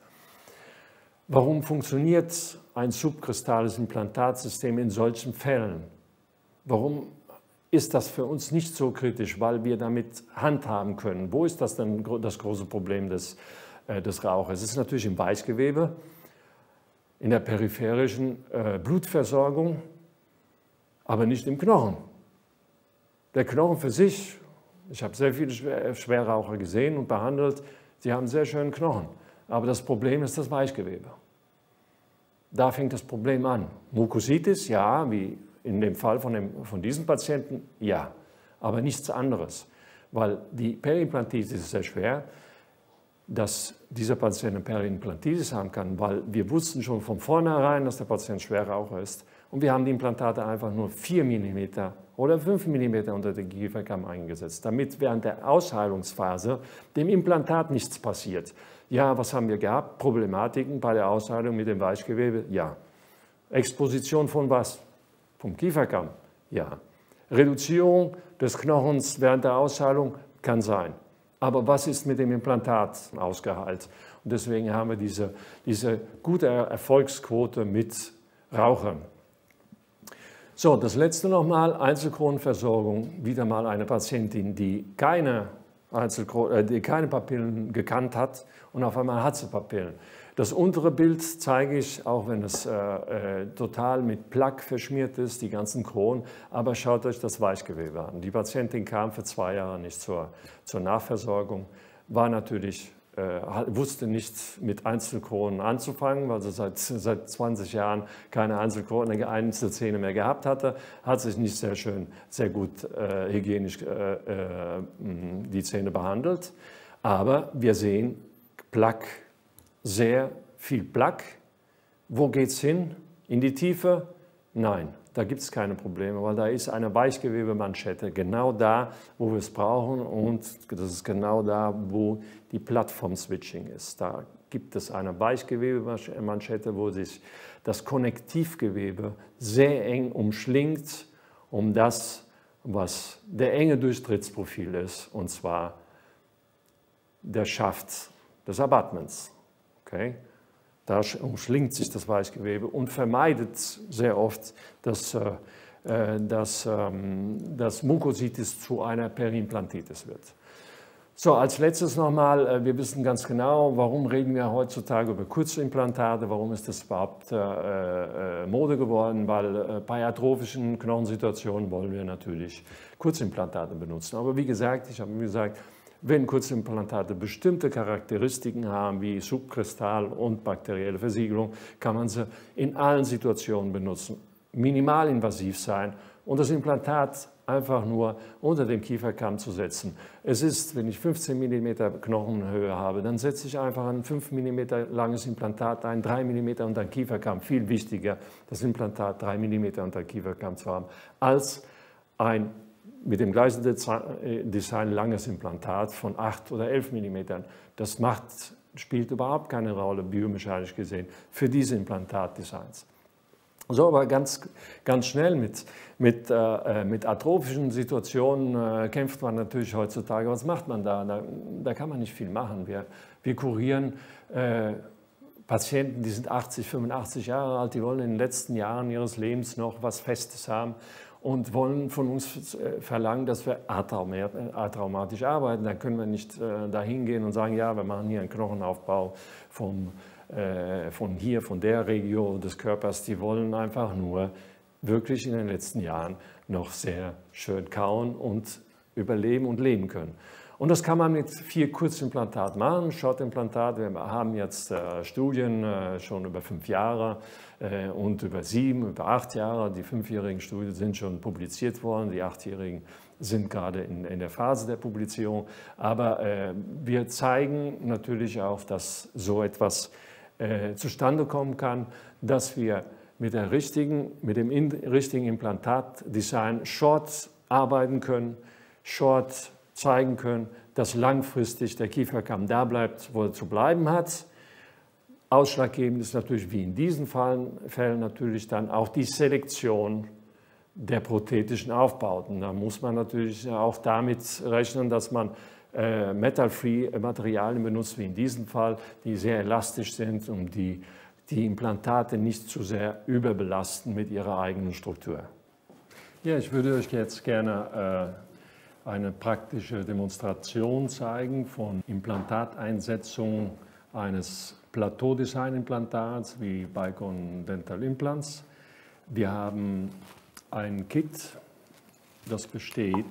Warum funktioniert ein subkristales Implantatsystem in solchen Fällen? Warum ist das für uns nicht so kritisch? Weil wir damit handhaben können. Wo ist das denn das große Problem des Rauchers? Es ist natürlich im Weichgewebe, in der peripherischen Blutversorgung, aber nicht im Knochen. Der Knochen für sich, ich habe sehr viele Schwerraucher gesehen und behandelt, sie haben sehr schönen Knochen. Aber das Problem ist das Weichgewebe. Da fängt das Problem an. Mukositis, ja, wie in dem Fall von diesem Patienten, ja, aber nichts anderes. Weil die Periimplantitis ist sehr schwer, dass dieser Patient eine Periimplantitis haben kann, weil wir wussten schon von vornherein, dass der Patient Schwerraucher ist. Und wir haben die Implantate einfach nur 4 mm oder 5 mm unter den Kieferkamm eingesetzt, damit während der Ausheilungsphase dem Implantat nichts passiert. Ja, was haben wir gehabt? Problematiken bei der Ausheilung mit dem Weichgewebe? Ja. Exposition von was? Vom Kieferkamm? Ja. Reduzierung des Knochens während der Ausheilung? Kann sein. Aber was ist mit dem Implantat ausgeheilt? Und deswegen haben wir diese gute Erfolgsquote mit Rauchern. So, das letzte nochmal, Einzelkronenversorgung. Wieder mal eine Patientin, die keine Papillen gekannt hat und auf einmal hat sie Papillen. Das untere Bild zeige ich, auch wenn es total mit Plaque verschmiert ist, die ganzen Kronen, aber schaut euch das Weichgewebe an. Die Patientin kam für 2 Jahre nicht zur Nachversorgung, war natürlich wusste nicht mit Einzelkronen anzufangen, weil sie seit 20 Jahren keine Einzelzähne mehr gehabt hatte, hat sich nicht sehr gut hygienisch die Zähne behandelt. Aber wir sehen Plaque, sehr viel Plaque. Wo geht es hin? In die Tiefe? Nein, da gibt es keine Probleme, weil da ist eine Weichgewebemanschette genau da, wo wir es brauchen, und das ist genau da, wo die Plattform-Switching ist. Da gibt es eine Weichgewebemanschette, wo sich das Konnektivgewebe sehr eng umschlingt um das, was der enge Durchtrittsprofil ist, und zwar der Schaft des Abattements. Okay? Da umschlingt sich das Weichgewebe und vermeidet sehr oft, dass Mukositis zu einer Periimplantitis wird. So, als letztes nochmal, wir wissen ganz genau, warum reden wir heutzutage über Kurzimplantate, warum ist das überhaupt Mode geworden, weil bei atrophischen Knochensituationen wollen wir natürlich Kurzimplantate benutzen. Aber wie gesagt, ich habe gesagt, wenn Kurzimplantate bestimmte Charakteristiken haben, wie Subkristall und bakterielle Versiegelung, kann man sie in allen Situationen benutzen, minimalinvasiv sein und das Implantat einfach nur unter dem Kieferkamm zu setzen. Es ist, wenn ich 15 mm Knochenhöhe habe, dann setze ich einfach ein 5 mm langes Implantat ein, 3 mm unter den Kieferkamm. Viel wichtiger, das Implantat 3 mm unter den Kieferkamm zu haben, als ein mit dem gleichen Design langes Implantat von 8 oder 11 mm. Das spielt überhaupt keine Rolle, biomechanisch gesehen, für diese Implantatdesigns. So, aber ganz schnell mit atrophischen Situationen kämpft man natürlich heutzutage. Was macht man da? Da kann man nicht viel machen. Wir kurieren Patienten, die sind 80, 85 Jahre alt, die wollen in den letzten Jahren ihres Lebens noch was Festes haben und wollen von uns verlangen, dass wir atraumatisch arbeiten. Dann können wir nicht dahin gehen und sagen, ja, wir machen hier einen Knochenaufbau von der Region des Körpers. Die wollen einfach nur wirklich in den letzten Jahren noch sehr schön kauen und überleben und leben können. Und das kann man mit 4 Kurzimplantaten machen, Short-Implantat. Wir haben jetzt Studien schon über 5 Jahre und über 7, über 8 Jahre. Die 5-jährigen Studien sind schon publiziert worden, die 8-jährigen sind gerade in der Phase der Publizierung. Aber wir zeigen natürlich auch, dass so etwas zustande kommen kann, dass wir mit dem richtigen Implantatdesign Short arbeiten können, Short zeigen können, dass langfristig der Kieferkamm da bleibt, wo er zu bleiben hat. Ausschlaggebend ist natürlich, wie in diesen Fällen natürlich dann auch die Selektion der prothetischen Aufbauten. Da muss man natürlich auch damit rechnen, dass man metal-free Materialien benutzt, wie in diesem Fall, die sehr elastisch sind und die Implantate nicht zu sehr überbelasten mit ihrer eigenen Struktur. Ja, ich würde euch jetzt gerne eine praktische Demonstration zeigen von Implantateinsetzung eines Plateau-Design-Implantats wie Bicon Dental Implants. Wir haben ein Kit, das besteht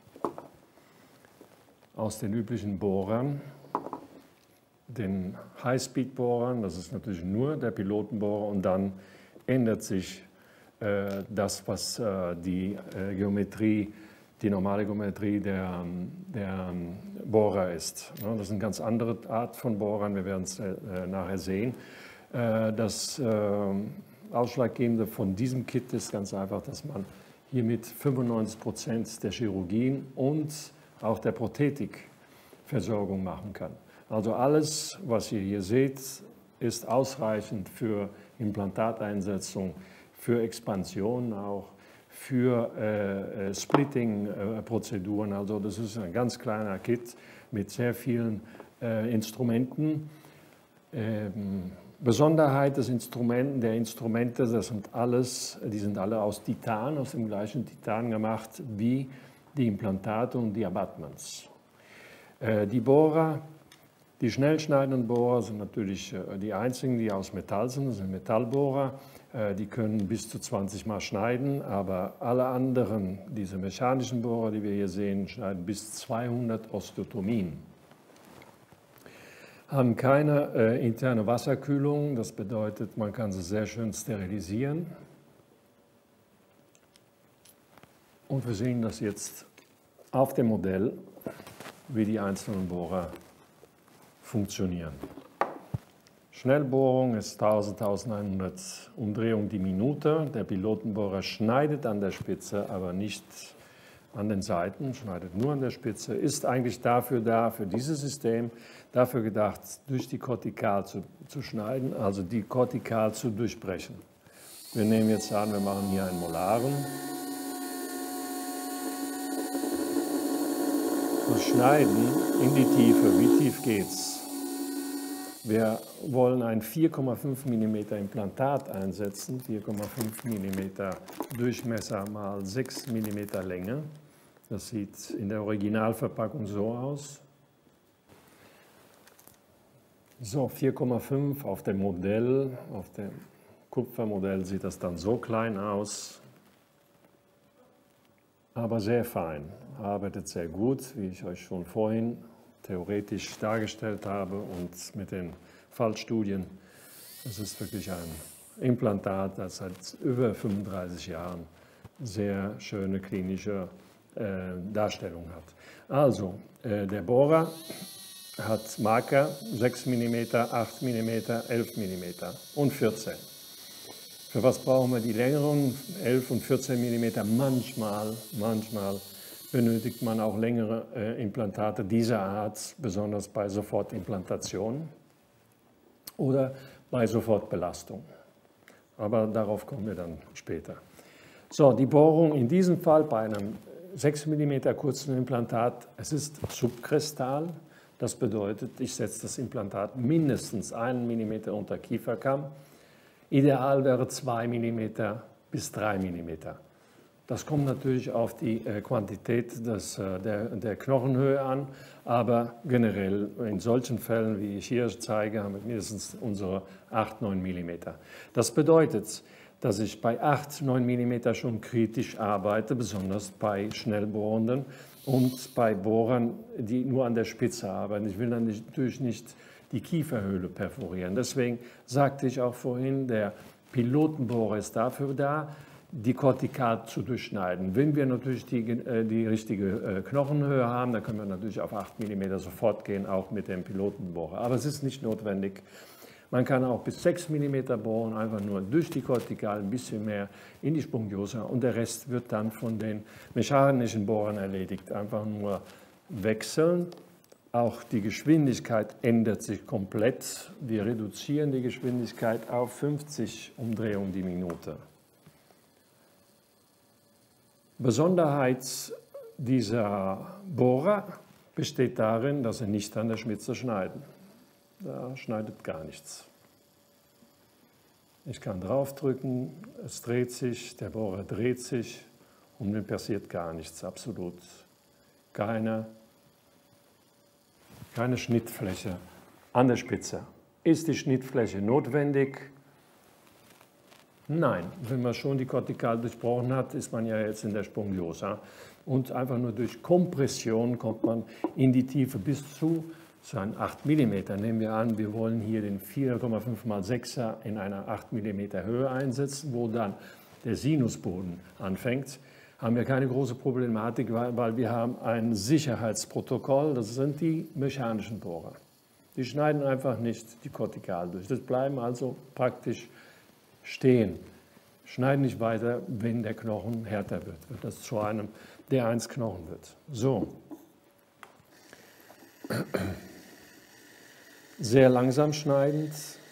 aus den üblichen Bohrern, den High-Speed-Bohrern, das ist natürlich nur der Pilotenbohrer, und dann ändert sich das, was die normale Geometrie der Bohrer ist. Das ist eine ganz andere Art von Bohrern, wir werden es nachher sehen. Das Ausschlaggebende von diesem Kit ist ganz einfach, dass man hier mit 95% der Chirurgien und auch der Prothetikversorgung machen kann. Also alles, was ihr hier seht, ist ausreichend für Implantateinsetzung, für Expansion auch, für Splitting-Prozeduren. Also das ist ein ganz kleiner Kit mit sehr vielen Instrumenten. Besonderheit der Instrumente, die sind alle aus Titan, aus dem gleichen Titan gemacht wie die Implantate und die Abattements. Die Bohrer, die schnellschneidenden Bohrer sind natürlich die einzigen, die aus Metall sind. Das sind Metallbohrer, die können bis zu 20 Mal schneiden, aber alle anderen, diese mechanischen Bohrer, die wir hier sehen, schneiden bis 200 Osteotomien. haben keine interne Wasserkühlung. Das bedeutet, man kann sie sehr schön sterilisieren. Und wir sehen das jetzt auf dem Modell, wie die einzelnen Bohrer funktionieren. Schnellbohrung ist 1100 Umdrehungen die Minute. Der Pilotenbohrer schneidet an der Spitze, aber nicht an den Seiten, schneidet nur an der Spitze, ist eigentlich dafür da, für dieses System, dafür gedacht, durch die Kortikal zu schneiden, also die Kortikal zu durchbrechen. Wir nehmen jetzt an, wir machen hier einen Molaren. Wir schneiden in die Tiefe. Wie tief geht's? Wir wollen ein 4,5 mm Implantat einsetzen, 4,5 mm Durchmesser mal 6 mm Länge. Das sieht in der Originalverpackung so aus. So, 4,5 auf dem Modell, auf dem Kupfermodell sieht das dann so klein aus, aber sehr fein, arbeitet sehr gut, wie ich euch schon vorhin theoretisch dargestellt habe und mit den Fallstudien. Es ist wirklich ein Implantat, das seit über 35 Jahren sehr schöne klinische Darstellung hat. Also, der Bohrer hat Marker 6 mm, 8 mm, 11 mm und 14. Für was brauchen wir die längeren 11 und 14 mm? Manchmal benötigt man auch längere Implantate dieser Art, besonders bei Sofortimplantationen oder bei Sofortbelastung. Aber darauf kommen wir dann später. So, die Bohrung in diesem Fall bei einem 6 mm kurzen Implantat, es ist subkristall. Das bedeutet, ich setze das Implantat mindestens 1 mm unter Kieferkamm. Ideal wäre 2 mm bis 3 mm. Das kommt natürlich auf die Quantität der Knochenhöhe an, aber generell in solchen Fällen, wie ich hier zeige, haben wir mindestens unsere 8, 9 mm. Das bedeutet, dass ich bei 8, 9 mm schon kritisch arbeite, besonders bei Schnellbohrenden und bei Bohrern, die nur an der Spitze arbeiten. Ich will dann natürlich nicht die Kieferhöhle perforieren. Deswegen sagte ich auch vorhin, der Pilotenbohrer ist dafür da, die Kortikal zu durchschneiden. Wenn wir natürlich die richtige Knochenhöhe haben, dann können wir natürlich auf 8 mm sofort gehen, auch mit dem Pilotenbohrer. Aber es ist nicht notwendig. Man kann auch bis 6 mm bohren, einfach nur durch die Kortikal ein bisschen mehr in die Spongiose und der Rest wird dann von den mechanischen Bohrern erledigt. Einfach nur wechseln. Auch die Geschwindigkeit ändert sich komplett. Wir reduzieren die Geschwindigkeit auf 50 Umdrehungen die Minute. Besonderheit dieser Bohrer besteht darin, dass sie nicht an der Spitze schneiden. Da schneidet gar nichts. Ich kann draufdrücken, es dreht sich, der Bohrer dreht sich und mir passiert gar nichts, absolut keine Schnittfläche an der Spitze. Ist die Schnittfläche notwendig? Nein, wenn man schon die Kortikal durchbrochen hat, ist man ja jetzt in der Spongiose. Und einfach nur durch Kompression kommt man in die Tiefe bis zu 8 mm. Nehmen wir an, wir wollen hier den 4,5 x 6er in einer 8 mm Höhe einsetzen, wo dann der Sinusboden anfängt. Haben wir keine große Problematik, weil wir haben ein Sicherheitsprotokoll, das sind die mechanischen Bohrer. Die schneiden einfach nicht die Kortikal durch. Das bleiben also praktisch stehen. Schneiden nicht weiter, wenn der Knochen härter wird, wenn das zu einem D1-Knochen wird. So. Sehr langsam schneidend.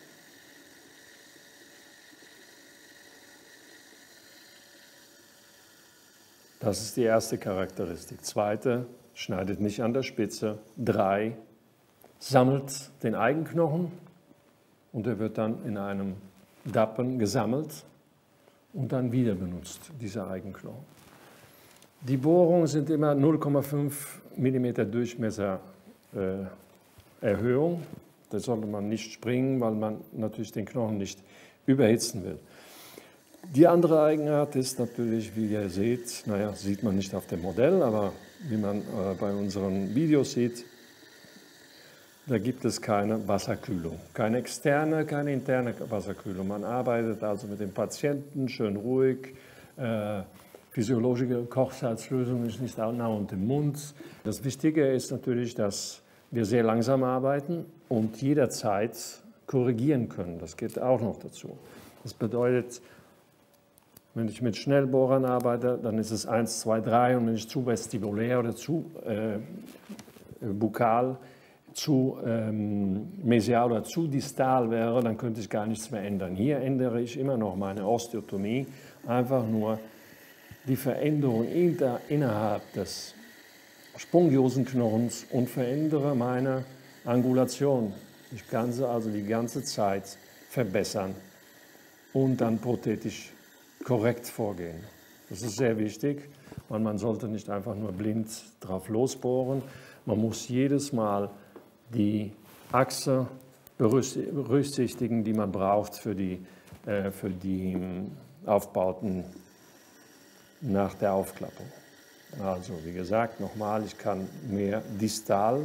Das ist die erste Charakteristik. Zweite, schneidet nicht an der Spitze. 3, sammelt den Eigenknochen und er wird dann in einem Dappen gesammelt und dann wieder benutzt, dieser Eigenknochen. Die Bohrungen sind immer 0,5 mm Durchmesser Erhöhung. Da sollte man nicht springen, weil man natürlich den Knochen nicht überhitzen will. Die andere Eigenart ist natürlich, wie ihr seht, naja, sieht man nicht auf dem Modell, aber wie man bei unseren Videos sieht, Da gibt es keine Wasserkühlung, keine externe, keine interne Wasserkühlung. Man arbeitet also mit dem Patienten schön ruhig. Physiologische Kochsalzlösung ist nicht nah unter dem Mund. Das Wichtige ist natürlich, dass wir sehr langsam arbeiten und jederzeit korrigieren können. Das geht auch noch dazu. Das bedeutet, wenn ich mit Schnellbohrern arbeite, dann ist es 1, 2, 3 und wenn ich zu vestibulär oder zu bukal, zu mesial oder zu distal wäre, dann könnte ich gar nichts mehr ändern. Hier ändere ich immer noch meine Osteotomie, einfach nur die Veränderung innerhalb des Spongiosenknochens und verändere meine Angulation. Ich kann sie also die ganze Zeit verbessern und dann prothetisch korrekt vorgehen. Das ist sehr wichtig, weil man sollte nicht einfach nur blind drauf losbohren. Man muss jedes Mal die Achse berücksichtigen, die man braucht für die Aufbauten nach der Aufklappung. Also wie gesagt, nochmal, ich kann mehr distal,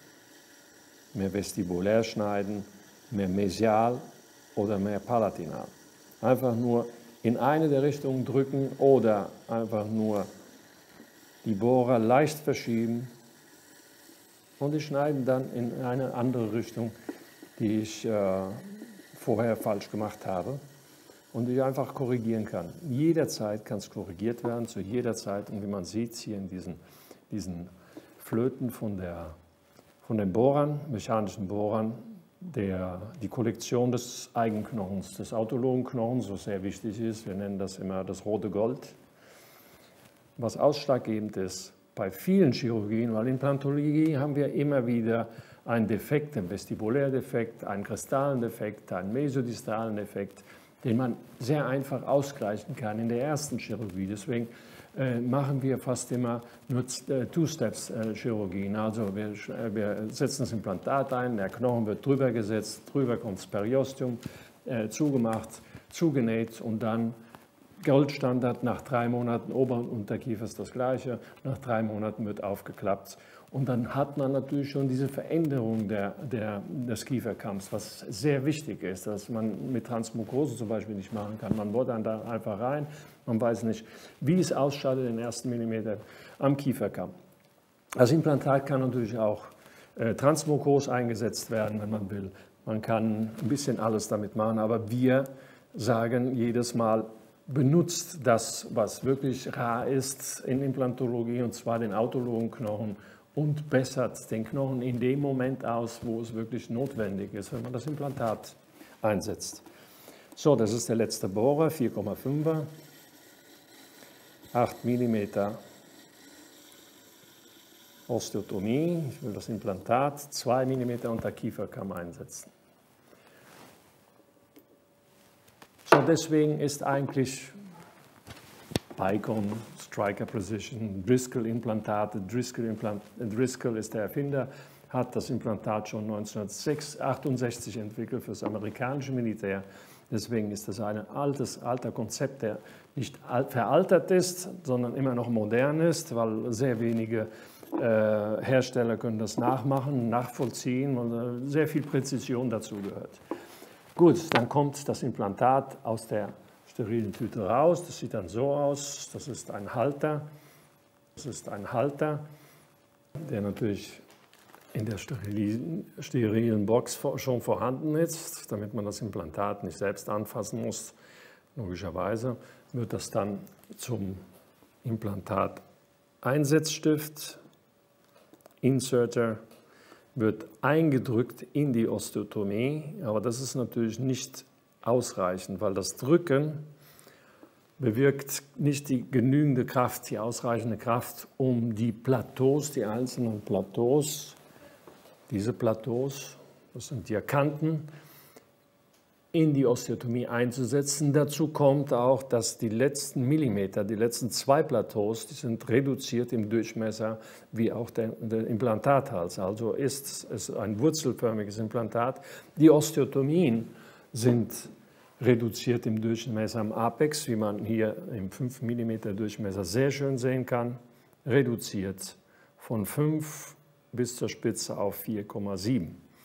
mehr vestibulär schneiden, mehr mesial oder mehr palatinal. Einfach nur in eine der Richtungen drücken oder einfach nur die Bohrer leicht verschieben und die schneiden dann in eine andere Richtung, die ich vorher falsch gemacht habe und die ich einfach korrigieren kann. Jederzeit kann es korrigiert werden, zu jeder Zeit. Und wie man sieht hier in diesen Flöten von den Bohrern, mechanischen Bohrern, die Kollektion des Eigenknochens, des autologen Knochens, was sehr wichtig ist. Wir nennen das immer das rote Gold. Was ausschlaggebend ist bei vielen Chirurgien, weil in Implantologie haben wir immer wieder einen Defekt, einen Vestibulärdefekt, einen kristalen Defekt, einen mesodistalen Defekt, den man sehr einfach ausgleichen kann in der ersten Chirurgie. Deswegen machen wir fast immer nur Two-Steps-Chirurgien. Also wir setzen das Implantat ein, der Knochen wird drüber gesetzt, drüber kommt das Periosteum, zugemacht, zugenäht und dann Goldstandard, nach 3 Monaten Ober- und Unterkiefer ist das Gleiche, nach 3 Monaten wird aufgeklappt. Und dann hat man natürlich schon diese Veränderung des Kieferkamms, was sehr wichtig ist, dass man mit Transmukose zum Beispiel nicht machen kann. Man bohrt dann da einfach rein, man weiß nicht, wie es ausschaltet, den ersten Millimeter am Kieferkamm. Das Implantat kann natürlich auch transmukos eingesetzt werden, wenn man will. Man kann ein bisschen alles damit machen, aber wir sagen jedes Mal, benutzt das, was wirklich rar ist in Implantologie, und zwar den autologen Knochen, und bessert den Knochen in dem Moment aus, wo es wirklich notwendig ist, wenn man das Implantat einsetzt. So, das ist der letzte Bohrer, 4,5er, 8 mm Osteotomie. Ich will das Implantat 2 mm unter Kieferkamm einsetzen. So, deswegen ist eigentlich Icon, Striker Precision, Driscoll-Implantate. Driscoll ist der Erfinder, hat das Implantat schon 1968 entwickelt für das amerikanische Militär. Deswegen ist das ein alter Konzept, der nicht veraltet ist, sondern immer noch modern ist, weil sehr wenige Hersteller können das nachmachen, nachvollziehen und sehr viel Präzision dazu gehört. Gut, dann kommt das Implantat aus der sterilen Tüte raus. Das sieht dann so aus. Das ist ein Halter. Das ist ein Halter, der natürlich in der sterilen Box schon vorhanden ist, damit man das Implantat nicht selbst anfassen muss. Logischerweise wird das dann zum Implantat-Einsetzstift, Inserter, wird eingedrückt in die Osteotomie, aber das ist natürlich nicht ausreichend, weil das Drücken bewirkt nicht die genügende Kraft, die ausreichende Kraft, um die Plateaus, die einzelnen Plateaus, diese Plateaus, das sind Diakanten, in die Osteotomie einzusetzen. Dazu kommt auch, dass die letzten Millimeter, die letzten 2 Plateaus, die sind reduziert im Durchmesser, wie auch der Implantathals. Also ist es ein wurzelförmiges Implantat. Die Osteotomien sind reduziert im Durchmesser am Apex, wie man hier im 5 mm Durchmesser sehr schön sehen kann, reduziert von 5 bis zur Spitze auf 4,7.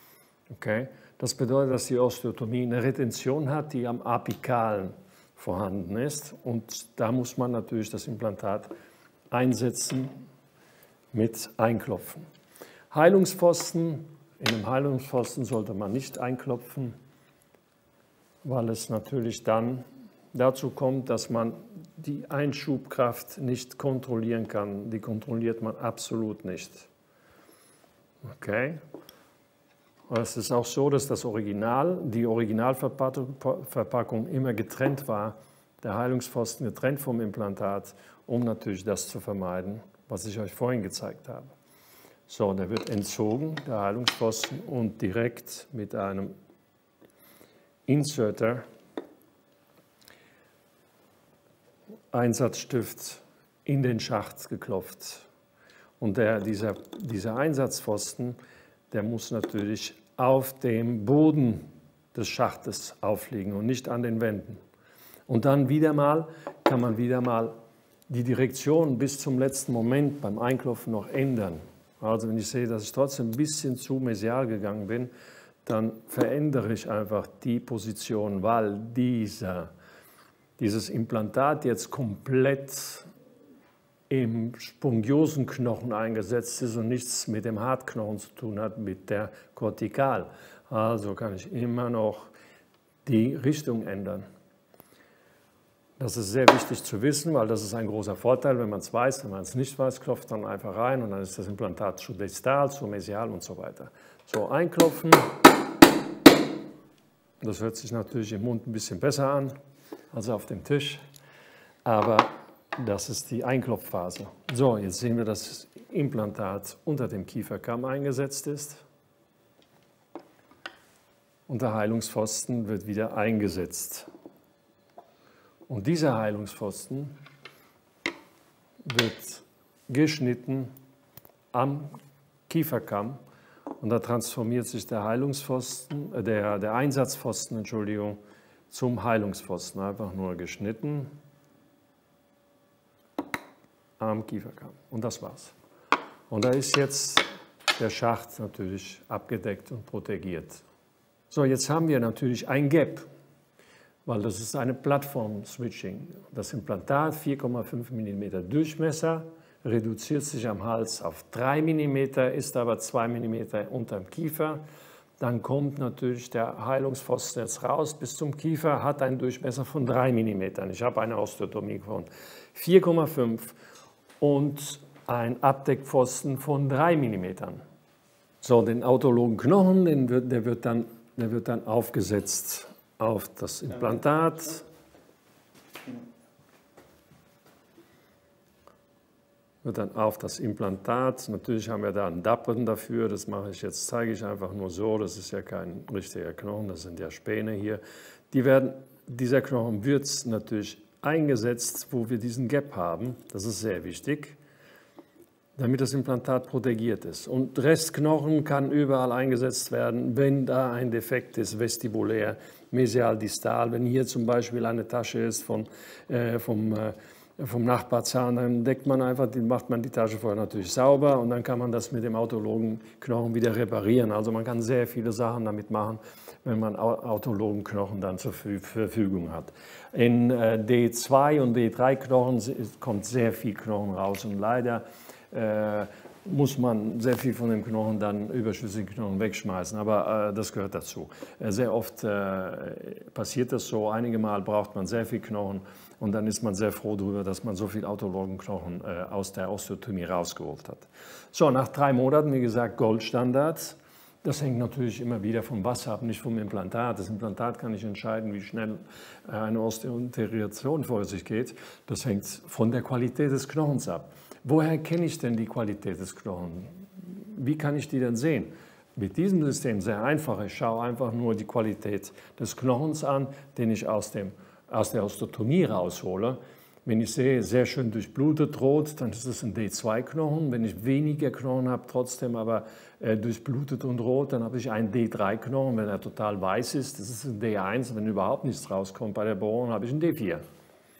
Okay? Das bedeutet, dass die Osteotomie eine Retention hat, die am Apikalen vorhanden ist. Und da muss man natürlich das Implantat einsetzen mit Einklopfen. Heilungspfosten, in einem Heilungspfosten sollte man nicht einklopfen, weil es natürlich dann dazu kommt, dass man die Einschubkraft nicht kontrollieren kann. Die kontrolliert man absolut nicht. Okay? Es ist auch so, dass die Originalverpackung immer getrennt war, der Heilungspfosten getrennt vom Implantat, um natürlich das zu vermeiden, was ich euch vorhin gezeigt habe. So, der wird entzogen, der Heilungspfosten, und direkt mit einem Inserter, Einsatzstift, in den Schacht geklopft. Und dieser Einsatzpfosten, der muss natürlich auf dem Boden des Schachtes aufliegen und nicht an den Wänden. Und dann kann man wieder mal die Direktion bis zum letzten Moment beim Einklopfen noch ändern. Also wenn ich sehe, dass ich trotzdem ein bisschen zu mesial gegangen bin, dann verändere ich einfach die Position, weil dieses Implantat jetzt komplett im spongiosen Knochen eingesetzt ist und nichts mit dem Hartknochen zu tun hat, mit der Kortikal. Also kann ich immer noch die Richtung ändern. Das ist sehr wichtig zu wissen, weil das ist ein großer Vorteil, wenn man es weiß. Wenn man es nicht weiß, klopft dann einfach rein und dann ist das Implantat zu distal, zu mesial und so weiter. So, einklopfen. Das hört sich natürlich im Mund ein bisschen besser an als auf dem Tisch, aber das ist die Einklopfphase. So, jetzt sehen wir, dass das Implantat unter dem Kieferkamm eingesetzt ist und der Heilungspfosten wird wieder eingesetzt. Und dieser Heilungspfosten wird geschnitten am Kieferkamm und da transformiert sich der Einsatzpfosten, Entschuldigung, zum Heilungspfosten. Einfach nur geschnitten am Kieferkamm. Und das war's. Und da ist jetzt der Schacht natürlich abgedeckt und protegiert. So, jetzt haben wir natürlich ein Gap, weil das ist eine Plattform-Switching. Das Implantat, 4,5 mm Durchmesser, reduziert sich am Hals auf 3 mm, ist aber 2 mm unterm Kiefer. Dann kommt natürlich der Heilungspfosten jetzt raus bis zum Kiefer, hat einen Durchmesser von 3 mm. Ich habe eine Osteotomie von 4,5 und ein Abdeckpfosten von 3 mm. So, den autologen Knochen, der wird dann aufgesetzt auf das Implantat. Wird dann auf das Implantat. Natürlich haben wir da einen Dappen dafür, das mache ich jetzt, zeige ich einfach nur so, das ist ja kein richtiger Knochen, das sind ja Späne hier. Dieser Knochen wird natürlich eingesetzt, wo wir diesen Gap haben, das ist sehr wichtig, damit das Implantat protegiert ist. Und Restknochen kann überall eingesetzt werden, wenn da ein Defekt ist, vestibulär, mesial, distal. Wenn hier zum Beispiel eine Tasche ist vom Nachbarzahn, dann macht man die Tasche vorher natürlich sauber und dann kann man das mit dem autologen Knochen wieder reparieren. Also man kann sehr viele Sachen damit machen, wenn man autologen Knochen dann zur Verfügung hat. In D2 und D3 Knochen kommt sehr viel Knochen raus und leider muss man sehr viel von dem Knochen dann überschüssigen Knochen wegschmeißen, aber das gehört dazu. Sehr oft passiert das so, einige Mal braucht man sehr viel Knochen und dann ist man sehr froh darüber, dass man so viel autologen Knochen aus der Osteotomie rausgeholt hat. So, nach 3 Monaten, wie gesagt, Goldstandard. Das hängt natürlich immer wieder vom Wasser ab, nicht vom Implantat. Das Implantat kann nicht entscheiden, wie schnell eine Osteointegration vor sich geht. Das hängt von der Qualität des Knochens ab. Woher kenne ich denn die Qualität des Knochens? Wie kann ich die denn sehen? Mit diesem System sehr einfach. Ich schaue einfach nur die Qualität des Knochens an, den ich aus der Osteotomie raushole. Wenn ich sehe, sehr schön durchblutet rot, dann ist es ein D2-Knochen. Wenn ich weniger Knochen habe, trotzdem aber durchblutet und rot, dann habe ich einen D3-Knochen. Wenn er total weiß ist, das ist ein D1. Wenn überhaupt nichts rauskommt bei der Bohrung, habe ich einen D4.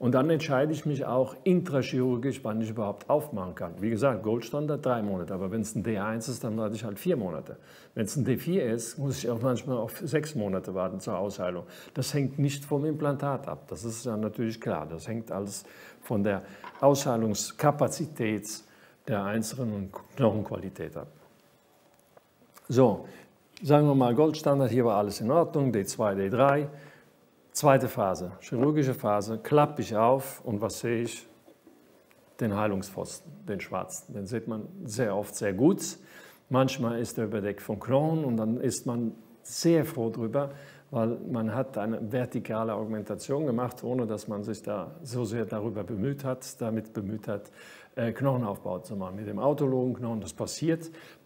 Und dann entscheide ich mich auch intrachirurgisch, wann ich überhaupt aufmachen kann. Wie gesagt, Goldstandard 3 Monate, aber wenn es ein D1 ist, dann warte ich halt 4 Monate. Wenn es ein D4 ist, muss ich auch manchmal auf 6 Monate warten zur Ausheilung. Das hängt nicht vom Implantat ab, das ist ja natürlich klar. Das hängt alles von der Ausheilungskapazität der einzelnen Knochenqualität ab. So, sagen wir mal Goldstandard, hier war alles in Ordnung, D2, D3. Zweite Phase, chirurgische Phase, klappe ich auf und was sehe ich? Den Heilungspfosten, den schwarzen. Den sieht man sehr oft sehr gut. Manchmal ist er überdeckt von Knochen und dann ist man sehr froh drüber, weil man hat eine vertikale Augmentation gemacht, ohne dass man sich da so sehr damit bemüht hat, Knochenaufbau zu machen. Mit dem autologen Knochen, das passiert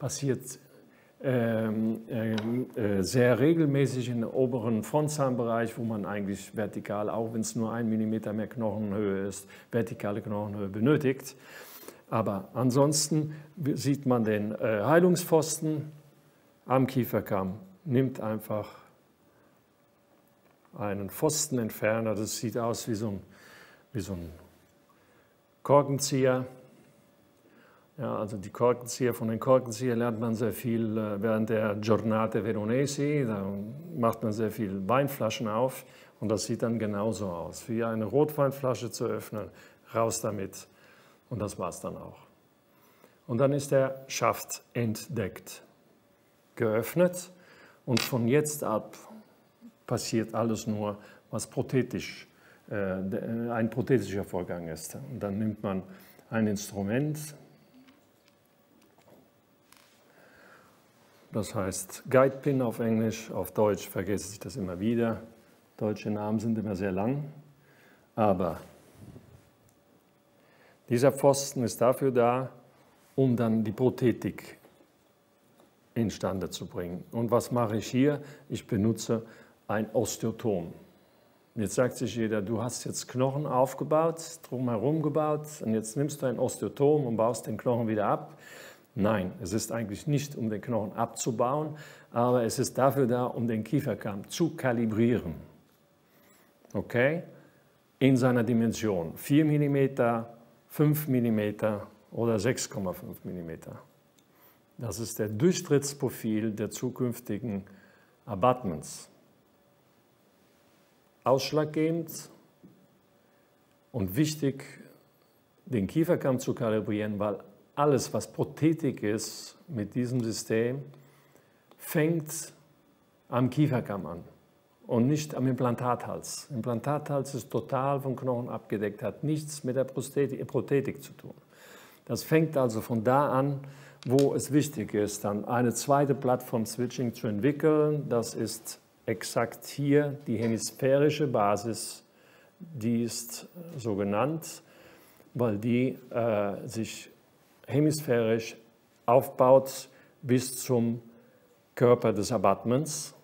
sehr regelmäßig im oberen Frontzahnbereich, wo man eigentlich vertikal, auch wenn es nur 1 mm mehr Knochenhöhe ist, vertikale Knochenhöhe benötigt. Aber ansonsten sieht man den Heilungspfosten am Kieferkamm, nimmt einfach einen Pfostenentferner, das sieht aus wie so ein Korkenzieher. Ja, also die Korkenzieher, von den Korkenzieher lernt man sehr viel während der Giornate Veronesi, da macht man sehr viel Weinflaschen auf und das sieht dann genauso aus, wie eine Rotweinflasche zu öffnen, raus damit und das war es dann auch. Und dann ist der Schaft entdeckt, geöffnet und von jetzt ab passiert alles nur, was prothetisch, ein prothetischer Vorgang ist. Und dann nimmt man ein Instrument, das heißt Guide Pin auf Englisch, auf Deutsch vergesse ich das immer wieder. Deutsche Namen sind immer sehr lang, aber dieser Pfosten ist dafür da, um dann die Prothetik instande zu bringen. Und was mache ich hier? Ich benutze ein Osteotom. Jetzt sagt sich jeder, du hast jetzt Knochen aufgebaut, drumherum gebaut und jetzt nimmst du ein Osteotom und baust den Knochen wieder ab. Nein, es ist eigentlich nicht, um den Knochen abzubauen, aber es ist dafür da, um den Kieferkamm zu kalibrieren. Okay? In seiner Dimension. 4 mm, 5 mm oder 6,5 mm. Das ist der Durchtrittsprofil der zukünftigen Abutments. Ausschlaggebend und wichtig, den Kieferkamm zu kalibrieren, weil alles, was Prothetik ist mit diesem System, fängt am Kieferkamm an und nicht am Implantathals. Implantathals ist total vom Knochen abgedeckt, hat nichts mit der Prothetik zu tun. Das fängt also von da an, wo es wichtig ist, dann eine zweite Plattform-Switching zu entwickeln. Das ist exakt hier die hemisphärische Basis, die ist so genannt, weil die sich hemisphärisch aufbaut bis zum Körper des Abutments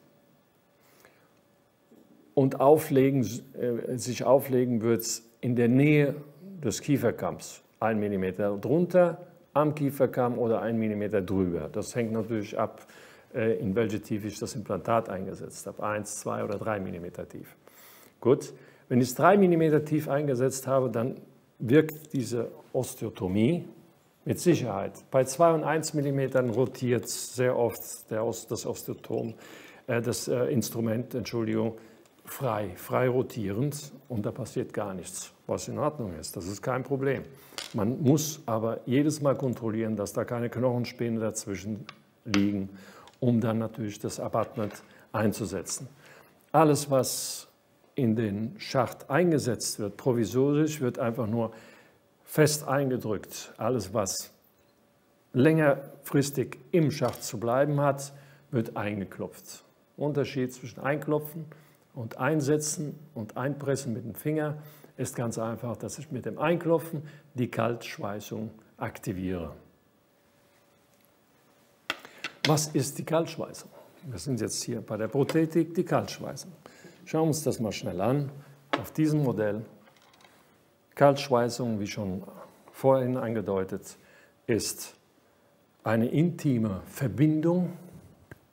und sich auflegen wird in der Nähe des Kieferkamms, 1 mm drunter am Kieferkamm oder 1 mm drüber. Das hängt natürlich ab, in welche Tiefe ich das Implantat eingesetzt habe, 1, 2 oder 3 mm tief. Gut, wenn ich es 3 mm tief eingesetzt habe, dann wirkt diese Osteotomie mit Sicherheit. Bei 2 und 1 mm rotiert sehr oft das Osteotom, das Instrument, Entschuldigung, frei rotierend und da passiert gar nichts, was in Ordnung ist. Das ist kein Problem. Man muss aber jedes Mal kontrollieren, dass da keine Knochenspäne dazwischen liegen, um dann natürlich das Abutment einzusetzen. Alles, was in den Schacht eingesetzt wird, provisorisch, wird einfach nur fest eingedrückt. Alles, was längerfristig im Schacht zu bleiben hat, wird eingeklopft. Unterschied zwischen Einklopfen und Einsetzen und Einpressen mit dem Finger ist ganz einfach, dass ich mit dem Einklopfen die Kaltschweißung aktiviere. Was ist die Kaltschweißung? Wir sind jetzt hier bei der Prothetik, die Kaltschweißung. Schauen wir uns das mal schnell an. Auf diesem Modell, Kaltschweißung, wie schon vorhin angedeutet, ist eine intime Verbindung